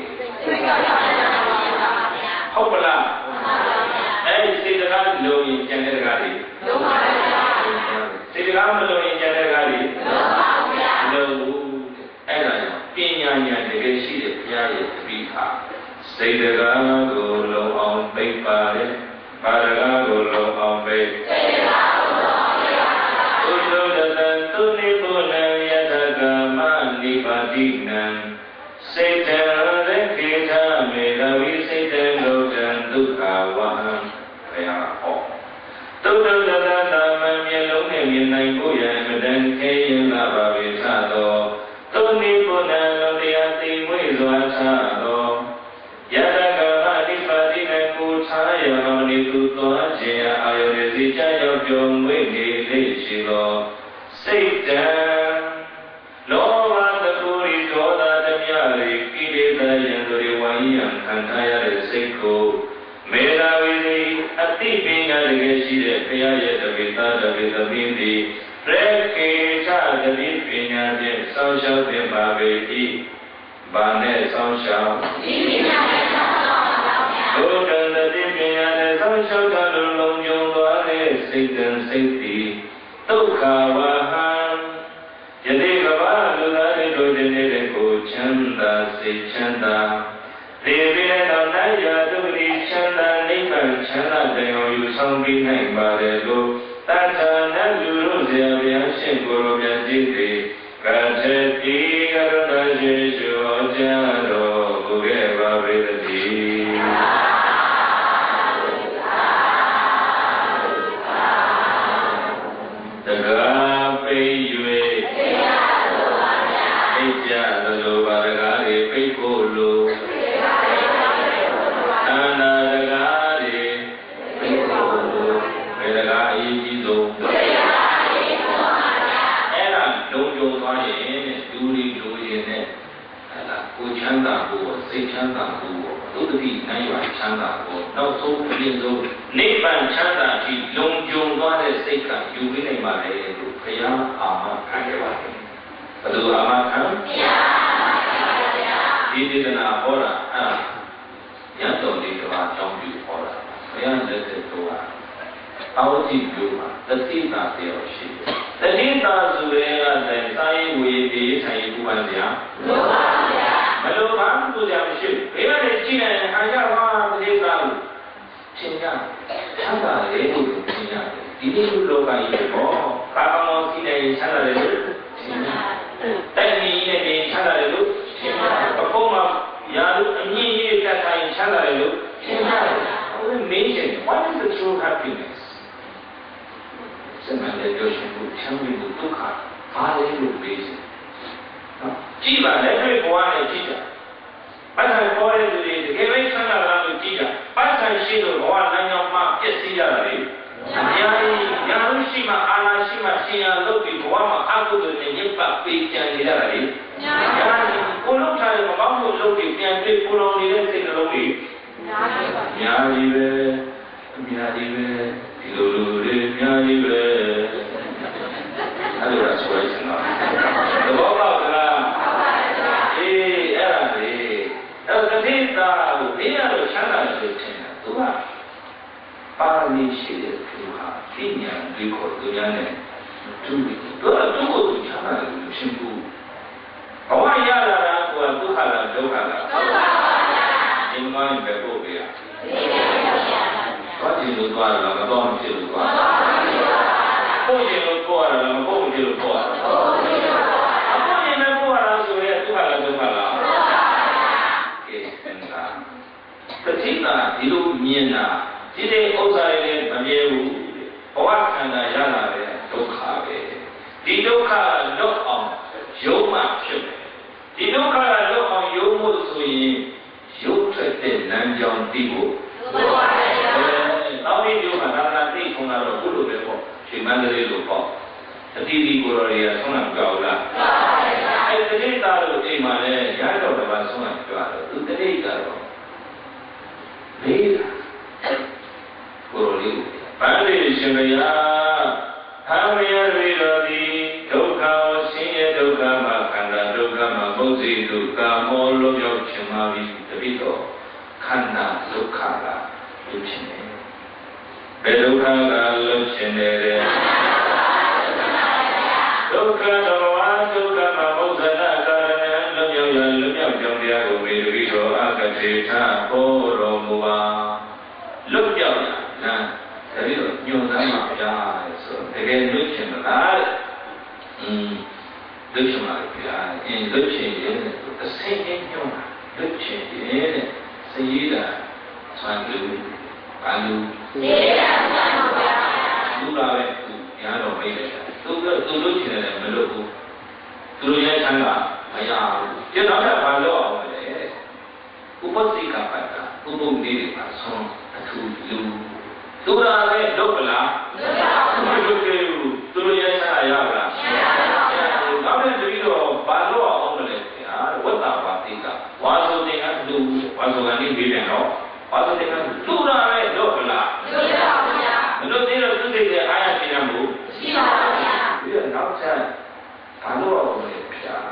ဟုတ်ပါလားအဲ့ဒီစိတ်တရားလုံးရင်ကျန်တဲ့တကားတွေလုံးပါဗျာစိတ်တရားမလုံးရင်ကျန်တဲ့တကားတွေလုံးပါဗျာလုံးအဲ့ဒါကြောင့်ပညာဉာဏ်တကယ်ရှိတဲ့ဘုရားရဲ့တပိခါစိတ်တရားကိုလုံးအောင်သိပါရဲ့ဘာရကကိုလုံးအောင်သိစိတ်တရားကိုလုံးအောင်သိပါသုဒ္ဓတံသူနိဗ္ဗာန်ယတကမနိပါတိနံစိတ်တရခေထမေတဝိစိတ်တလောကံဒုက္ခဝဟံဘုရားဟောသုဒ္ဓတတသမံမျက်လုံးနဲ့မြင်နိုင်ဖို့ရမတန်ခဲရင်လာပါပဲသသောသုနိဗ္ဗာန်လောတရားသိမွေစွာသသောယတကမနိပါတိနံကိုသာယမောနိသူသောခြင်းအာယုရစီချရောက်ကြုံဝိနေလေရှိသောစိတ်တံလောဘတကူရိဒေါသတမြရိကိလေသာယံတို့ဝိယံခံထားရတဲ့စိတ်ကိုမေတ္တာဝိသေအတိပညာတကယ်ရှိတဲ့ဘုရားရဲ့တပိသတပိသမီးသည်ပရခေသတတိပညာဖြင့်စောင့်ရှောက်သင်ပါပေ၏။ဘာနဲ့စောင့်ရှောက်ဒီပညာနဲ့စောင့်ရှောက်ပါဗျာ။ဘုဒ္ဓတတိပညာနဲ့စောင့်ရှောက်တာလုံးလုံးကျုံသွားတဲ့စိတ်တန်စိတ်သည်ဒုက္ခဝဟံယတိကဘာလူသားတွေတို့တဲ့ကိုချမ်းသာစိတ်ချမ်းသာဒီပြေတော်နိုင်ရသူဒီချမ်းသာနိဗ္ဗာန်ချမ်းသာတရားယူဆောင်ပြီးနိုင်ပါတယ်လို့တထာနလူတို့ဆရာဘုရားရှင်ကိုယ်တော်မြတ်ကြီးတွေကထတိကရတရှိရှောကြတော်မူခဲ့ပါပေတည်းတကားပိ၍အိကြလိုပါတကားတွေပိတ်ဖို့လိုအနာတကားတွေပိတ်ဖို့လိုဘယ်တကားအရေးကြီးဆုံးအဲ့ဒါလုံးကြုံသွားရင်လူတွေလိုရင်းနဲ့အဲ့ဒါကိုချမ်းသာဖို့စိတ်ချမ်းသာဖို့သုတတိနိုင်ရချမ်းသာဖို့နောက်ဆုံးအပြင်ဆုံးနိဗ္ဗာန်ချမ်းသာပြီးလုံးကြုံသွားတဲ့စိတ်ကယူပြီးနိုင်ပါလေလို့ဘုရားအာမခံရပါတယ်ဘယ်လိုအာမခံဘုရားဒီဒေသနာဟောတာအဲ့ရတ်တော်လေးကအကြောင်းပြုဟောတာဘုရားလက်သက်တော်အာဝတိပြုမှာတတိတာတရားရှိတယ်တတိတာဆိုရဲကတည်းကစာရေးဝေဒီဆိုင်ရေးဥပဒေဗျာလိုပါဗျာမလိုပါဘူးကြမရှိဘူးဘယ်နဲ့ကြည့်နေအာရဝါတတိတာကိုသင်ရချမ်းသာလေလို့သင်ရတယ်ဒီလိုလောကကြီးပေါ့ကာမမောစီနေချမ်းသာတယ်လို့သင်ရတယ်တိုက်နေနေချမ်းသာတယ်လို့သင်ရတယ်အကုန်မှာရာလူအမြင့်ကြီးတက်တိုင်းချမ်းသာတယ်လို့သင်ရတယ်ဘယ်မင်းရဲ့ what is the true happiness စမန်တဲ့ကြောင့်ကိုချမ်းမြေကိုဒုက္ခဘာလဲလို့ပြောတယ်နော်ကြည့်ပါလက်တွေ့ဘဝနဲ့ကြည့်တာဘာသာပေါ်တဲ့လူတွေတကယ်ပဲဆန္ဒလာလို့ကြည့်တာဘာသာရှိလို့ဘဝလမ်းကြောင်းမှာပြည့်စည်ရတာလေအများကြီးညာလို့ရှိမှအာနာရှိမှရှင်ရလို့ပြီးဘဝမှာအကုသိုလ်နဲ့ညစ်ပတ်ပေးကြံနေရတာလေအများကြီးကိုလုံးထားတဲ့မကောင်းမှုလုပ်ပြီးပြန်ပြေကိုလုံးနေတဲ့စိတ်နှလုံးတွေအများကြီးပဲဒီလိုလူတွေအများကြီးပဲအဲ့လိုဆိုရစမ်းသဘောပေါက်လားအေးအဲ့ဒါလေအဲ့ဒါတိတာကိုဘယ်ရလို့ချမ်းသာလို့ထင်တာသူကပါဠိရှိတဲ့သူဟာပညာဒီကိုသူများနဲ့သူကတော့သူ့ကိုသူချမ်းသာတယ်လို့ရှင်းဘူးဘဝရလာတာကဒုက္ခလားဒုက္ခလားဒုက္ခပါဗျာဒီမှာပဲပို့ပြရဘာကြည့်လို့သွားတာမတော်ဖြစ်လို့သွားပို့ရင်လို့သွားတာမပို့ဖြစ်လို့သွားတာပို့ရင်လည်းပို့ရတာဆိုရဲဒုက္ခလားဒုက္ခလားကဲတတိတာဒီလိုမြင်တာဒီတဲ့ဥစ္စာတွေလည်းမမြဲဘူးဘဝခန္ဓာရလာတဲ့ဒုက္ခပဲဒီဒုက္ခလွတ်အောင်ယုံမှဖြစ်တယ်ဒီဒုက္ခလွတ်အောင်ယုံဖို့ဆိုရင်ရုပ်ထွက်တဲ့လမ်းကြောင်းသိဖို့လိုပါတယ်နောက်ပြီးဒီမှာဒါနသိခုနတော့ဘုလိုပဲပေါ့ရှင်မန္တလေးလိုပေါ့အတိဒီကိုယ်တော်တွေကဆုံးမကြောက်လားကြောက်ပါဘူးအဲ့တတိတာလို့အိမ်မှာလည်းရတော်တစ်ပါးဆုံးမကြောက်တယ်သူတတိကတော့လေးကိုယ်တော်လေးဗန္တိရှင်ဘုရားဟံမယရိတော်သည်ဒုက္ခဆင်းရဲဒုက္ခမှာခန္ဓာဒုက္ခမှာဟုတ်စေသူကာမောလောပြောက်ခြင်းမာပြီးတပိတော့ခန္ဓာဒုက္ခကလွတ်ခြင်းတယ်ဘယ်ဒုက္ခကလွတ်ခြင်းတယ်ဒုက္ခတော်ဝါဒုက္ခမှာဘုဇနာကာရဏလွတ်မြောက်ရလွတ်မြောက်ကြောင်းတရားကိုမေတ္တိတော်အကတိထဟောတော်မူပါလွတ်မြောက်ရနာတပိတော့ညွန်သားမှာပြားဆိုတကယ်လွတ်ခြင်းမလားလွတ်ချင်ပါဗျာလွတ်ချင်ရင်အစိမ့်နဲ့ညွှန်တာလွတ်ချင်ရင်တဲ့စည်ရတာဆံလူဘာလူစည်ရတာဆံလူပါလူလာပဲသူညာတော့မိတ်တယ်သူလွတ်ချင်တယ်မလွတ်ဘူးသူတို့ရဲ့ဆန်းကမရဘူးကျွန်တော်ကဘာလို့အောင်လဲဥပသိကပတ်တာဥပုံလေးတွေမှာဆုံးအထူးလူသူလာပဲလွတ်ပလားလွတ်ပါဘူးလွတ်တယ်သူတို့ရဲ့ဆန်းရပါလားနောက်တဲ့တတိတော့ဘာလို့အောင်လဲဗျာဝတ္တပါတိကဝါဆိုတင်ကလူဝါဆိုကနေပြီးတယ်နော်ဝါဆိုတင်ကသူ့ရပဲတော့ဗလားသူ့ရပါဗျာမလို့သေးတော့သူ့စိတ်ရဲ့အားရရှင်းရမှုရှိပါပါဗျာပြီးတော့နောက်ချက်ဘာလို့အောင်လဲဗျာ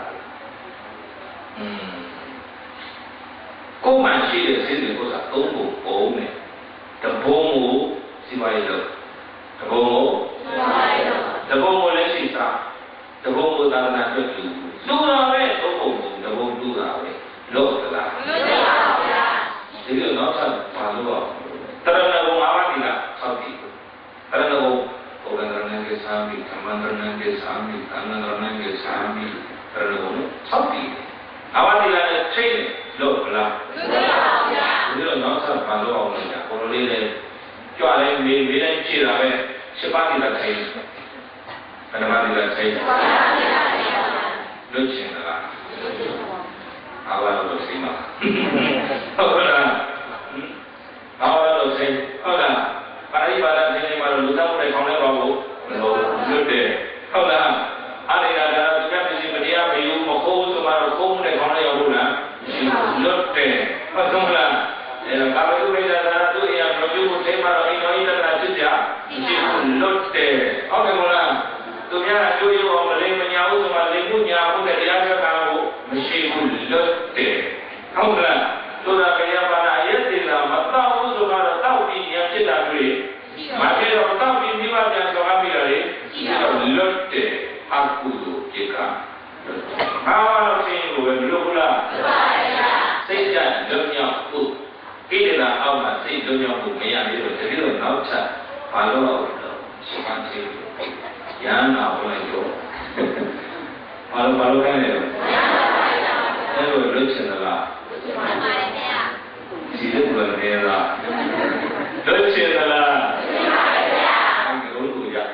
ကိုယ်မှရှိတဲ့စိတ်တွေဆိုတာသုံးဖို့ပုံနဲ့တဘုံကိုစီမရလို့တဘုံကိုစီမရလို့တဘုံကိုလည်းရှိစားတဘုံကိုသာသနာ့အတွက်လူလာပဲသုံးဖို့တဘုံလူလာပဲလို့သလားမှန်ပါဗျာဒီလိုတော့ဆက်ပါလို့တရဏဂုံအာဝတိကသောက်ပြီတရဏဂုံဘုရားရဏကေသာမိဓမ္မရဏကေသာမိသံဃရဏကေသာမိတရဏဂုံသောက်ပြီအာဝတိကလည်းထိတ်လို့ဗလားမှန်ပါဗျာဒီလိုတော့ဆက်ပါလို့အောင်လို့ကိုလိုလေးလည်းကြွလဲမေးတိုင်းဖြေတာပဲစပါးတိကထိတ်ဘယ်မှာဒီလိုဆိုင်လွတ်ချင်တာအားလာလို့စိမ့်ပါဟုတ်လားအားလာလို့စိမ့်ဟုတ်လားပါဠိဘာသာသင်နေမှာလူသားတွေခေါင်းထဲပါဖို့လွတ်တယ်ဟုတ်လားအားရတာကပြတ်စီမတရားမယူမခိုးဆိုတော့ခိုးမှုနဲ့ခေါင်းထဲရောက်လို့လားလွတ်တယ်ဟုတ်ဆုံးလားအဲကာဝေလူရိဒါသူအရာမပြုတ်သိမှာတော့အိမ်တော်ဤတနာဖြစ်ကြမရှိဘူးလွတ်တယ်ဟုတ်တယ်မလားသူများအကျိုးရအောင်မလိမ္မညာဥစ္စာလိမ္မှုညာဟုတ်တဲ့တရားစကားကိုမရှိဘူးလွတ်တယ်ဟုတ်လားသူကဘယ်ရပါလားရက်စီလာမတော့ဘူးဆိုတော့တောက်ပြီးညာဖြစ်တာတွေ့မဖြစ်တော့တောက်ပြီးမိဘပြန်ဆောင်ရပြီလေလွတ်တယ်အကုသိုလ်จิตကဘာလို့သိရင်ကိုပဲမလွတ်ဘူးလားမှန်ပါဗျာစိတ်ကြလွတ်မြောက်ဖို့ကိလေသာအောက်မှာစိတ်လွတ်မြောက်ဖို့မရသေးလို့တကယ်တော့နောက်ချက်ဘာလို့ရှိမှန်းသိရန်နာဝင်တော့ဘာလို့ခိုင်းလဲအဲ့လိုလွတ်ချင်သလားလွတ်ချင်ပါဗျာဒီလိုပဲနေလားလွတ်ချင်သလားလွတ်ချင်ပါဗျာအဲ့လိုကိုရ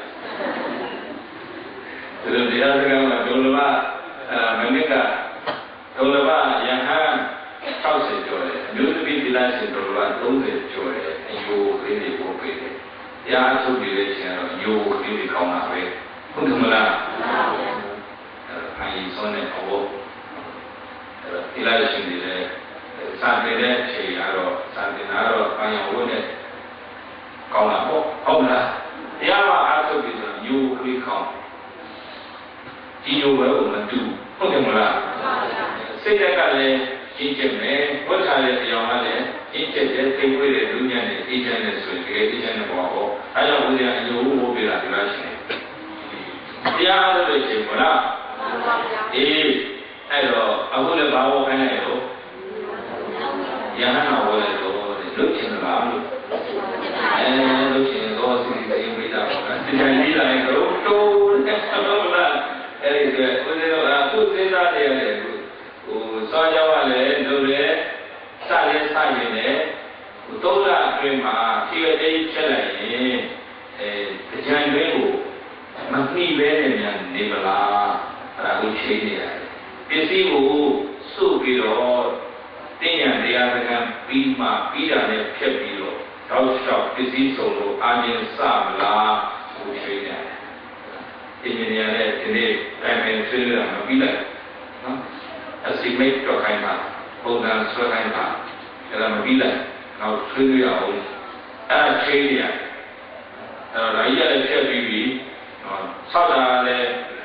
ဒီလိုတရားစကားမှာဒုလဘမနစ်ကဒုလဘယဟန်60ကျော်တယ်အမျိုးသမီးဒီလားရှင်ဒုလဘ30ကျော်တယ်အယိုးလေးတွေပို့ပေးတယ်တရားအထုတ်ပြီးတဲ့ချိန်တော့ယိုးလေးတွေကောင်းတာပဲဟုတ်တယ်မလားမှန်ပါဗျာအဲ့ဒီဆုံးတဲ့ဘောဒီလားရှင်တွေလည်းစာပေတဲ့ချိန်ကတော့စာပေနာတော့ပန်းရောဝတ်နဲ့ကောင်းတာပေါ့ဟုတ်လားတရားမှာအထုတ်ပြီးဆိုယိုးလေးကောင်းဒီယိုးပဲကိုမတူဟုတ်တယ်မလားမှန်ပါဗျာစိတ်ကလည်းရှင်းချက်မယ်ဝတ်ထားတဲ့အကြောင်းကလည်းရှင်းချက်တဲ့သိဝေးတဲ့လူညာနဲ့အေးချမ်းတဲ့ဆိုရင်တကယ်အေးချမ်းတဲ့ဘောဟောအဲကြောင့်ဦးဇင်းအယိုးဝတ်ပြတာဒီလားရှင်တရားလို့လို့ရှင်မလားမှန်ပါဗျာအေးအဲ့တော့အခုလည်းဘာဝခိုင်းလိုက်တော့ယဟန်တော်ဝဲတော့လွတ်ချင်လားလို့လွတ်ချင်တော့စီစီမိတာပေါ့ဒီတိုင်းလေးလိုက်တော့တိုးနဲ့ဟုတ်လားအဲ့ဒီကဦးဇင်းကသူ့စဉ်းစားနေရတယ်ဟိုစောကြောကလည်းလူလည်းစလည်းစရင်လည်းသုံးလအတွင်းမှာဖြည့်တဲ့ချက်လိုက်ရင်ကြံတွင်းကိုမနှိပဲနဲ့များနေပလားအဲ့ဒါကိုချိန်နေရတယ်ပစ္စည်းကိုစုပြီးတော့တင်းရံတရားစကားပြီးမှပြီးတာနဲ့ဖြတ်ပြီးတော့တောက်လျှောက်ပစ္စည်းစုံလို့အာရင်စမလားကိုချိန်နေရတယ်အင်ဂျင်နီယာနဲ့ဒီနေ့တိုင်ပင်ဆွေးနွေးတာမပြီးလိုက်နော်အစီမိတ်တော့ခိုင်းတာပုံစံဆွဲခိုင်းတာအဲ့ဒါမပြီးလိုက်နောက်ဆွေးနွေးရအောင်အဲ့ဒါချိန်နေရတယ်အဲ့တော့ဒါကြီးလည်းဖြတ်ပြီးပြီနော်ဆောက်တာလည်း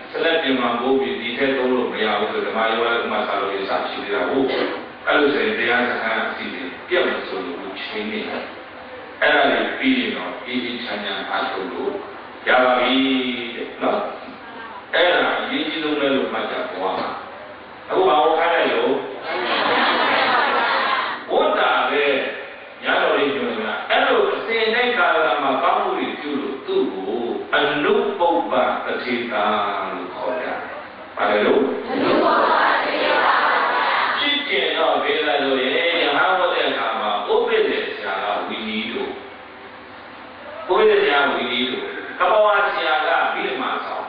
select yang mampu di detail dulu ya untuk kemajuan masalah yang saksi tidak bu kalau saya dia sangat sini dia masuk dulu sini era lebih ini hanya dulu ya bagi no era ini dulu lalu macam apa aku mau kaya lo Wanda le ya lo ini juga elo senai kalau nama kamu itu tu anu boba ketika Halo. Cikin no bela lo ye yang hawa de kama obede siaga winido. Obede siaga winido. Kabawa siaga bilma sao.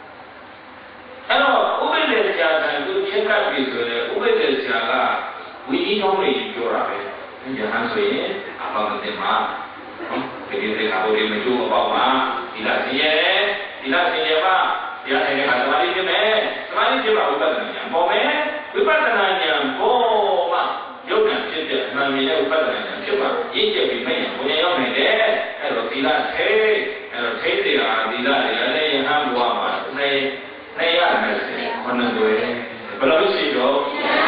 Ano obede siaga tu cengkat bisu le obede siaga winido me jora be. Jangan soye apa ketema. Jadi mereka boleh menjual bawa tidak siye ba. Ya ini kembali ke kembali ke upadananya. Momen upadananya boma. Jangan cerita namanya upadananya. Cuma ini jadi mana punya yang mana? Kalau tidak tidak yang ham dua mas. Nih ada sih. Mana dua? Belum sih do.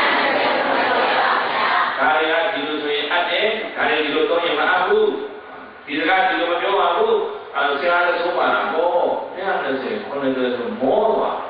Karya itu tuh ada. Karya itu tuh yang mana aku? Tidak juga macam aku. Saya ada semua. Ya ada sih. Kalau itu semua.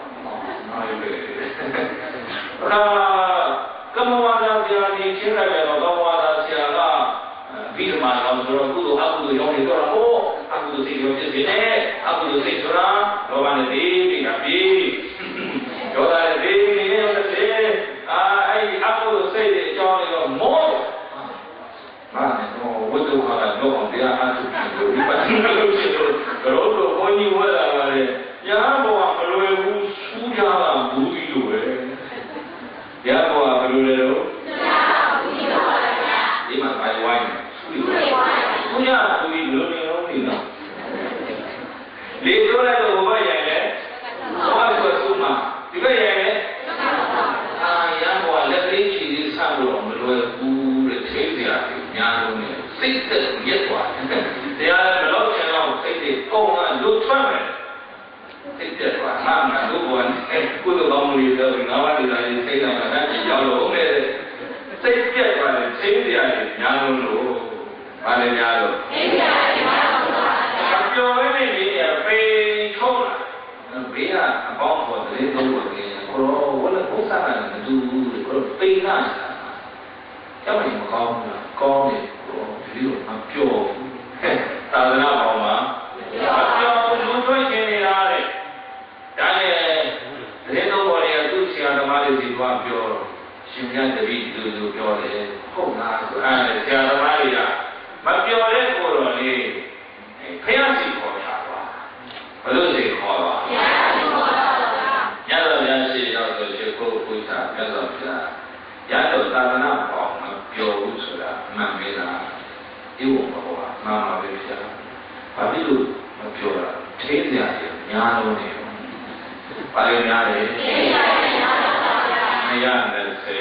Kamu ada di sini ada kamu ada siapa? Bila malam suruh aku tu yang itu aku tu sih yang di sini, aku tu sih suruh kawan di kapi, kawan di ini ada sih, aku tu sih jangan itu mau, mana mau betul kalau orang dia aku tu kalau tu kau ni wala ya bawa kalau sudah budi tu ya bawa kalau ini mah kayak wine punya budi dulu ni no lihat orang tu apa yang le orang tu semua tiba yang le yang bawa lebih ciri sama orang budi cerita yang ni sikit dia tuan dia kalau channel sikit kau nak lupa Tidak lah, mana lupa ni? Kudu kamu lihat ngawan di dalam saya nak nanti jauh le. Tidak lah, tidak nyalo lo, mana nyalo? Tapi orang ini ya pecah, pecah apa pun itu boleh. Kalau boleh bukan itu, kalau pecah, siapa yang kau ni, jadi pecah. Tahu apa mah? Pecah lupa ini lah. Jadi tu boleh tu siapa malu siapa pure, siapa jadi tu pure le, kau nak siapa malu ya, macam pure pure ni, kaya si kau siapa, baru si kau lah. Ya si yang tu si kau punya, ya tu tak nak kau pure sudah, mana ibu bawa, mama berusia, tapi tu pure, cerita yang ni. Paling nyari, yang dari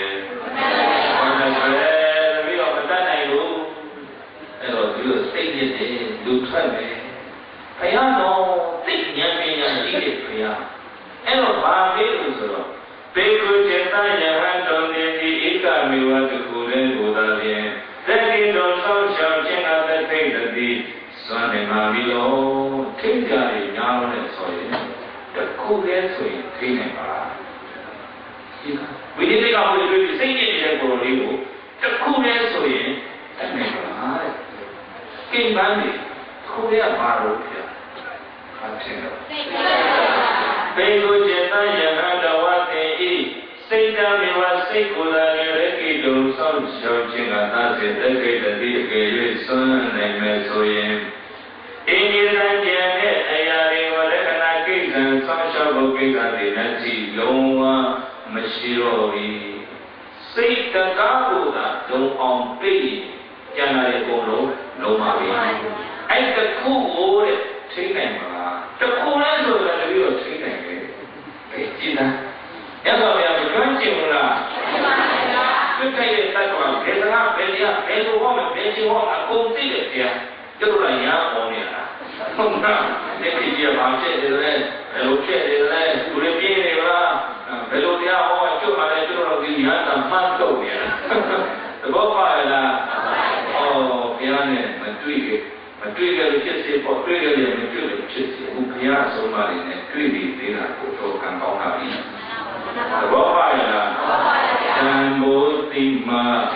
tapi kalau kita itu, kalau dulu setiap ni, lupa ni, kaya no, setiap ni kaya, kalau bagi itu suruh, beku cerita yang dong di ikan miwa kekuren budaya, tapi dong sosial jangan terjadi, soalnya mabilo, tinggal di nyawa soalnya. Kau lihat soi, kini apa? Bila kita boleh beli sendiri dia boleh itu, kau lihat soi, kini apa? Kini mana? Kau lihat baru dia, macam apa? Bego jeta yang ada waktu ini, sedang lewat sekolah lelaki dosa jauh atas dekat dari kehidupan yang soi. Ini saja ayat yang sama kita dinasti loa masyarakat. Sehingga kau dah doang pi jangan lekolo loma pi. Ayat kuat cina mana? Kuat tu dah lebih cina ni. Cina. Yang kau yang berkanci mula. Kita ini tak tahu. Kita nak beli apa? Beli apa? Beli apa? Aku tidak dia. ကျတော့ရမ်းပေါ်နေတာဟုတ်လားဒီကြီးကဘာဖြစ်နေလဲဘယ်လိုဖြစ်နေလဲသူတွေပြင်းနေလားဘယ်လိုတရားဟောကျွတ်လာလဲကျွတ်တော့ဒီရမ်းတာမှတ်တော့နေတာသဘောပါလားဩဘုရားနဲ့မတွေ့ကြလို့ဖြစ်စေပေါ့တွေ့ကြလို့မတွေ့လို့ဖြစ်စေဘုရားဆုံးမလေးနဲ့တွေ့ပြီးသေးတာကိုတော့ကံကောင်းတာပြီသဘောပါလားသံဃောတိမ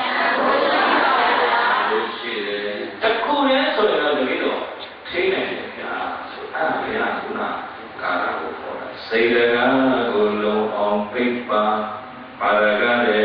လို့ရှိတယ်တခုနဲ့ဆိုတော့တကယ်တော့ထိနေတယ်ဗျာအဲ့ဘုရားကကာရကိုခေါ်တာစေတကားကိုလုံအောင်ပိပ္ပါပါရကတဲ့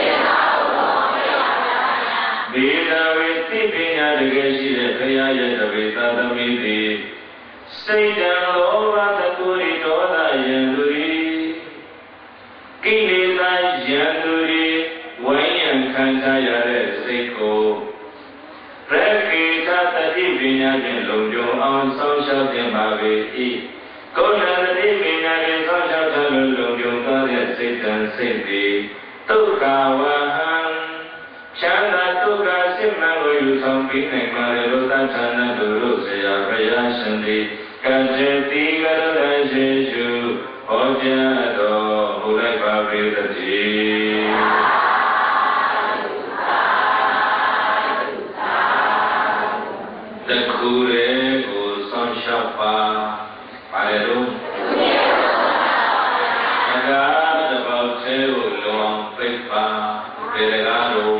ဒေဝဝေတိပညာတကယ်ရှိတဲ့ဘုရားရဲ့တပည့်သာသမီတွေစိတ်တံလောဘသတုရိဒေါသယံသူရိကိလေသာယံသူရိဝိညာဉ်ခံစားရတဲ့စိတ်ကိုပရခေသတတိပညာဖြင့်လုံခြုံအောင်စောင့်ရှောက်သင်ပါပေ၏ကုဏတတိပညာဖြင့်စောင့်ရှောက်ထားလို့လုံခြုံသွားတဲ့စိတ်တံစိတ်သည်ဒုက္ခဝဟံချမ်းသာဒုက္ခစိတ်မှန်ကိုယူဆောင်ပြီးနိုင်ပါလေလို့သတ်ဌာနတို့လို့ဆရာဘုရားရှင်သည်ကတ္တိကရတရှိရှုဟောကြားတော်မူလိုက်ပါပေသတည်းတခုရေကိုဆောင်ရှောက်ပါပါလေလို့အကားတပေါက်သေးကိုလုံအောင်ပိတ်ပါပေရကားတို့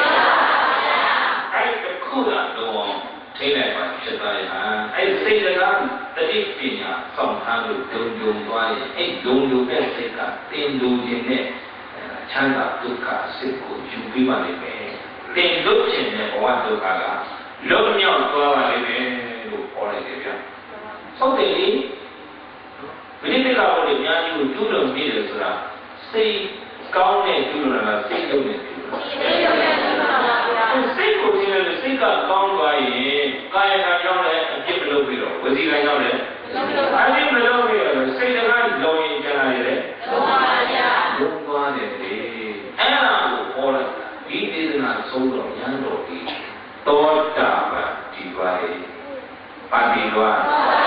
အဲ့တခုကတော့ထိနိုင်ပါဖြစ်သွားရအဲ့စိတ်ကတတိပညာဆောင်ထားလို့ဒုံဒုံသွားရင်အဲ့ဒုံဒုံတဲ့စိတ်ကတင်လူခြင်းနဲ့ချမ်းသာဒုက္ခစိတ်ကိုယူပြီးပါလိမ့်မယ်တင်လို့ခြင်းနဲ့ဘဝဒုက္ခကလုံးမြောက်သွားပါလိမ့်မယ်လို့ခေါ်လိုက်တယ်ဗျာဟုတ်တယ်လေမိနစ်ကဘုရားအများကြီးကိုကျူးလွန်ပြီးတယ်ဆိုတာစိတ်ကောင်းတဲ့ကျူးလွန်တာစိတ်လုံးနဲ့ကျူးလွန်စိတ်ကိုကြည့်လို့စိတ်ကကောင်းသွားရင်ကာယကံကြောင့်လည်းအပြစ်မလုပ်ပြီးတော့ဝစီကံကြောင့်လည်းအပြစ်မလုပ်ပြီးတော့စိတ်ကလုံရင်ကျန်လာရတယ်လုံပါဗျာလုံသွားတယ်လေအဲ့ဒါကိုဟောလိုက်ဒီဒေသနာဆုံးတော့ဉာဏ်တော်ဒီသောတာပန်ဒီပါလေပါတိလွား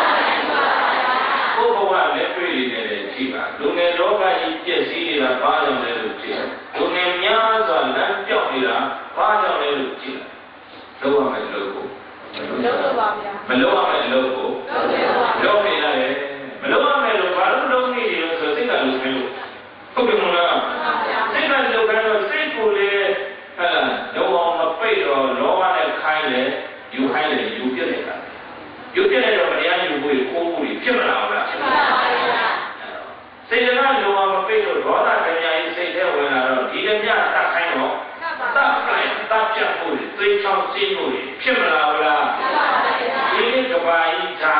ဘုရားလက်တွေ့နေတယ်ကြည့်ပါလူငယ်လောကကြီးပြည့်စည်နေတာဘာကြောင့်လဲလို့ကြည့်လူငယ်များစွာလမ်းပြောက်နေတာဘာကြောင့်လဲလို့ကြည့်လုံးဝမလုပ်ဘူးလုပ်ပါဗျာမလုပ်ရမယ့်လုပ်ကိုလုပ်နေရတယ်မလုပ်ရမယ့်လို့ဘာလို့လုပ်နေတယ်ဆိုစိတ်ကလုပ်နေလို့ဟုတ်တယ်မလားစိတ်ကလုပ်ကြတော့စိတ်ကိုလေဟာလုံးဝမပိတ်တော့လောဘနဲ့ခိုင်းတယ်ယူခိုင်းတယ်ယူပြစ်နေတာယူပြစ်လိုက်တော့တရားယူဖို့ကိုယ်ကိုဖြစ်မလာဘူးလားဖြစ်ပါပါဗျာစိတ်ကလုံးဝမပိတ်တော့ဒေါသတရားကြီးစိတ်ထဲဝင်လာတော့ဒီတည်းမြတ်တတ်ခိုင်းတော့တတ်ခိုင်းတတ်ပြတ်ဖို့သိချောင်းသိမှုဖြစ်မလာဘူးလားဖြစ်ပါပါဗျာဒီကဘာကြီးဒါ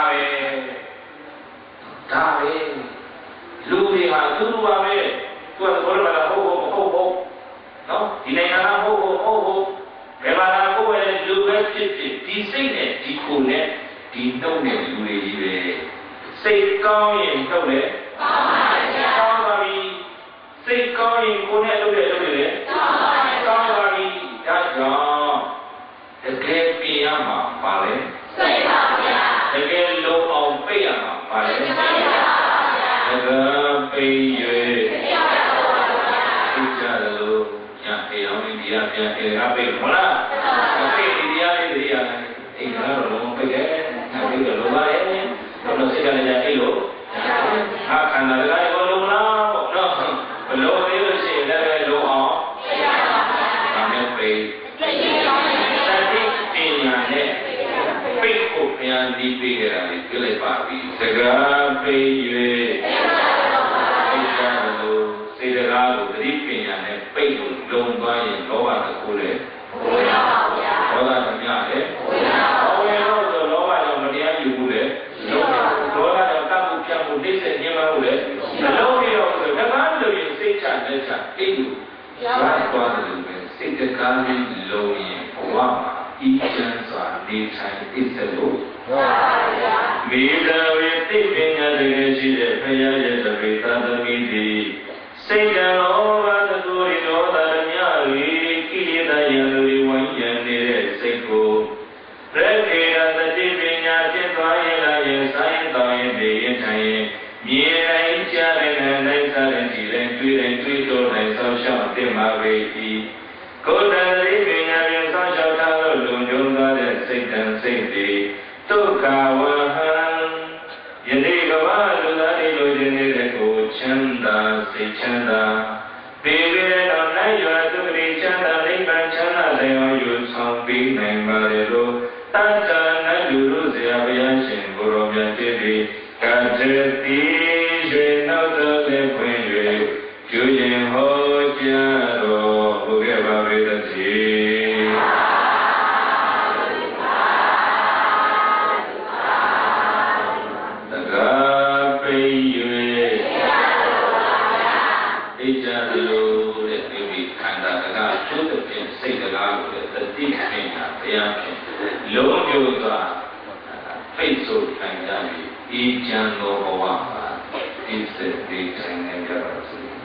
ပဲလူတွေဟာသူ့ဘာပဲသူကဘောရမလားဟုတ်နော်ဒီနိုင်ငံကဟုတ်ဘယ်မှာလာကိုယ်ရဲ့လူပဲဖြစ်ဒီစိတ်နဲ့ဒီကိုယ်နဲ့ဒီနှုတ်နဲ့လူတွေကြီးပဲစိတ်ကောင်းရင်နှုတ်နဲ့ကောင်းပါဗျာကောင်းပါပြီစိတ်ကောင်းရင်ကိုယ်နဲ့လုပ်တဲ့လုပ်တွေလည်းကောင်းပါပြီဒါကြောင့်တကယ်ပြင်ရမှာပါလေစိတ်ပါဗျာတကယ်လုံအောင်ပိတ်ရမှာပါလေစိတ်ပါဗျာတကယ်ပိတ်၍သိကြလို့ညာအေအောင်ဒီရပြန်အေရပိတ်မလားပိတ်ဒီရလေးတွေရတယ်အိမ်ကတော့လုံးပိတ်တယ်နောက်ပြီးတော့လိုပါရဲ့တော့စိတ်ကလည်းကြိတ်လို့အခန္ဓာလည်းဘောလုံးလားပေါ့နော်ဘလို့သေးလို့ရှိရင်လည်းလုံအောင်ဒါနဲ့ပိတ်သတိပညာနဲ့ပိတ်ဖို့ပြန်ဒီပေးကြတာလေပြလိုက်ပါပြီစကားပိတ်၍သိကြလို့စေတကားကိုသတိပညာနဲ့ပိတ်လို့လုံသွားရင်လောဘတစ်ခုလေဘုရားပါဗျာဒေါသဓမြလေဘုရားပါဘုရားတော့လောဘကြောင့်မတရားယူဘူးလေဒေါသကြောင့်တတ်မှုဖြတ်မှုနှိမ့်ဆက်ညှဉ်းပန်းမှုလေမလုံးပြီးတော့ဆိုတကားလို့ရင်စိတ်ချလက်ချအိတ်လို့သွားတယ်ပဲစိတ်တကားနဲ့လုံရင်ဘဝမှာဤချမ်းစွာနေထိုင်ဣသလို့မေတ္တာဝေတိပညာတကယ်ရှိတဲ့ဘုရားရဲ့တပည့်သာသမီတွေစိတ်တော်ဘာသူရိဒေါသမြရီကိလေသာယံတွေဝိညာဉ်နေတဲ့စိတ်ကိုရခေရတขาวหังယနေ့ကဘာလူသားတွေလိုချင်နေတဲ့ကိုချမ်းသာစိတ်ချမ်းသာဒီလိုတော့နိုင်ရွယ်သူတွေချမ်းသာနိဗ္ဗာန်ချမ်းသာတဲ့အောင်ယူဆောင်ပြီးနိုင်ပါလေလို့တန်ခါနဲ့လူတို့ဆရာဘုရားရှင်ကိုရောမြတ်ကြီးဒီကတ္တိရွေနောက်တော်လည်းခွင့်၍ကျူရင်ဟောကြားတော်ဘုရားပါပေသတည်းတကားပိ၍အိကြလို့တဲ့ဒီခန္ဓာတကားသုတ္တဖြင့်စိတ်တကားကိုတတိဖြင့်ဘုရားဖြင့်လုံးကျိုးစွာဖိတ်ဆိုခံရပြီးဤချမ်းသောဘဝမှာဒီစိတ်ဒီတိုင်းနဲ့ကြပါစို့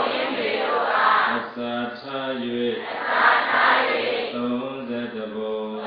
30 ဘုံ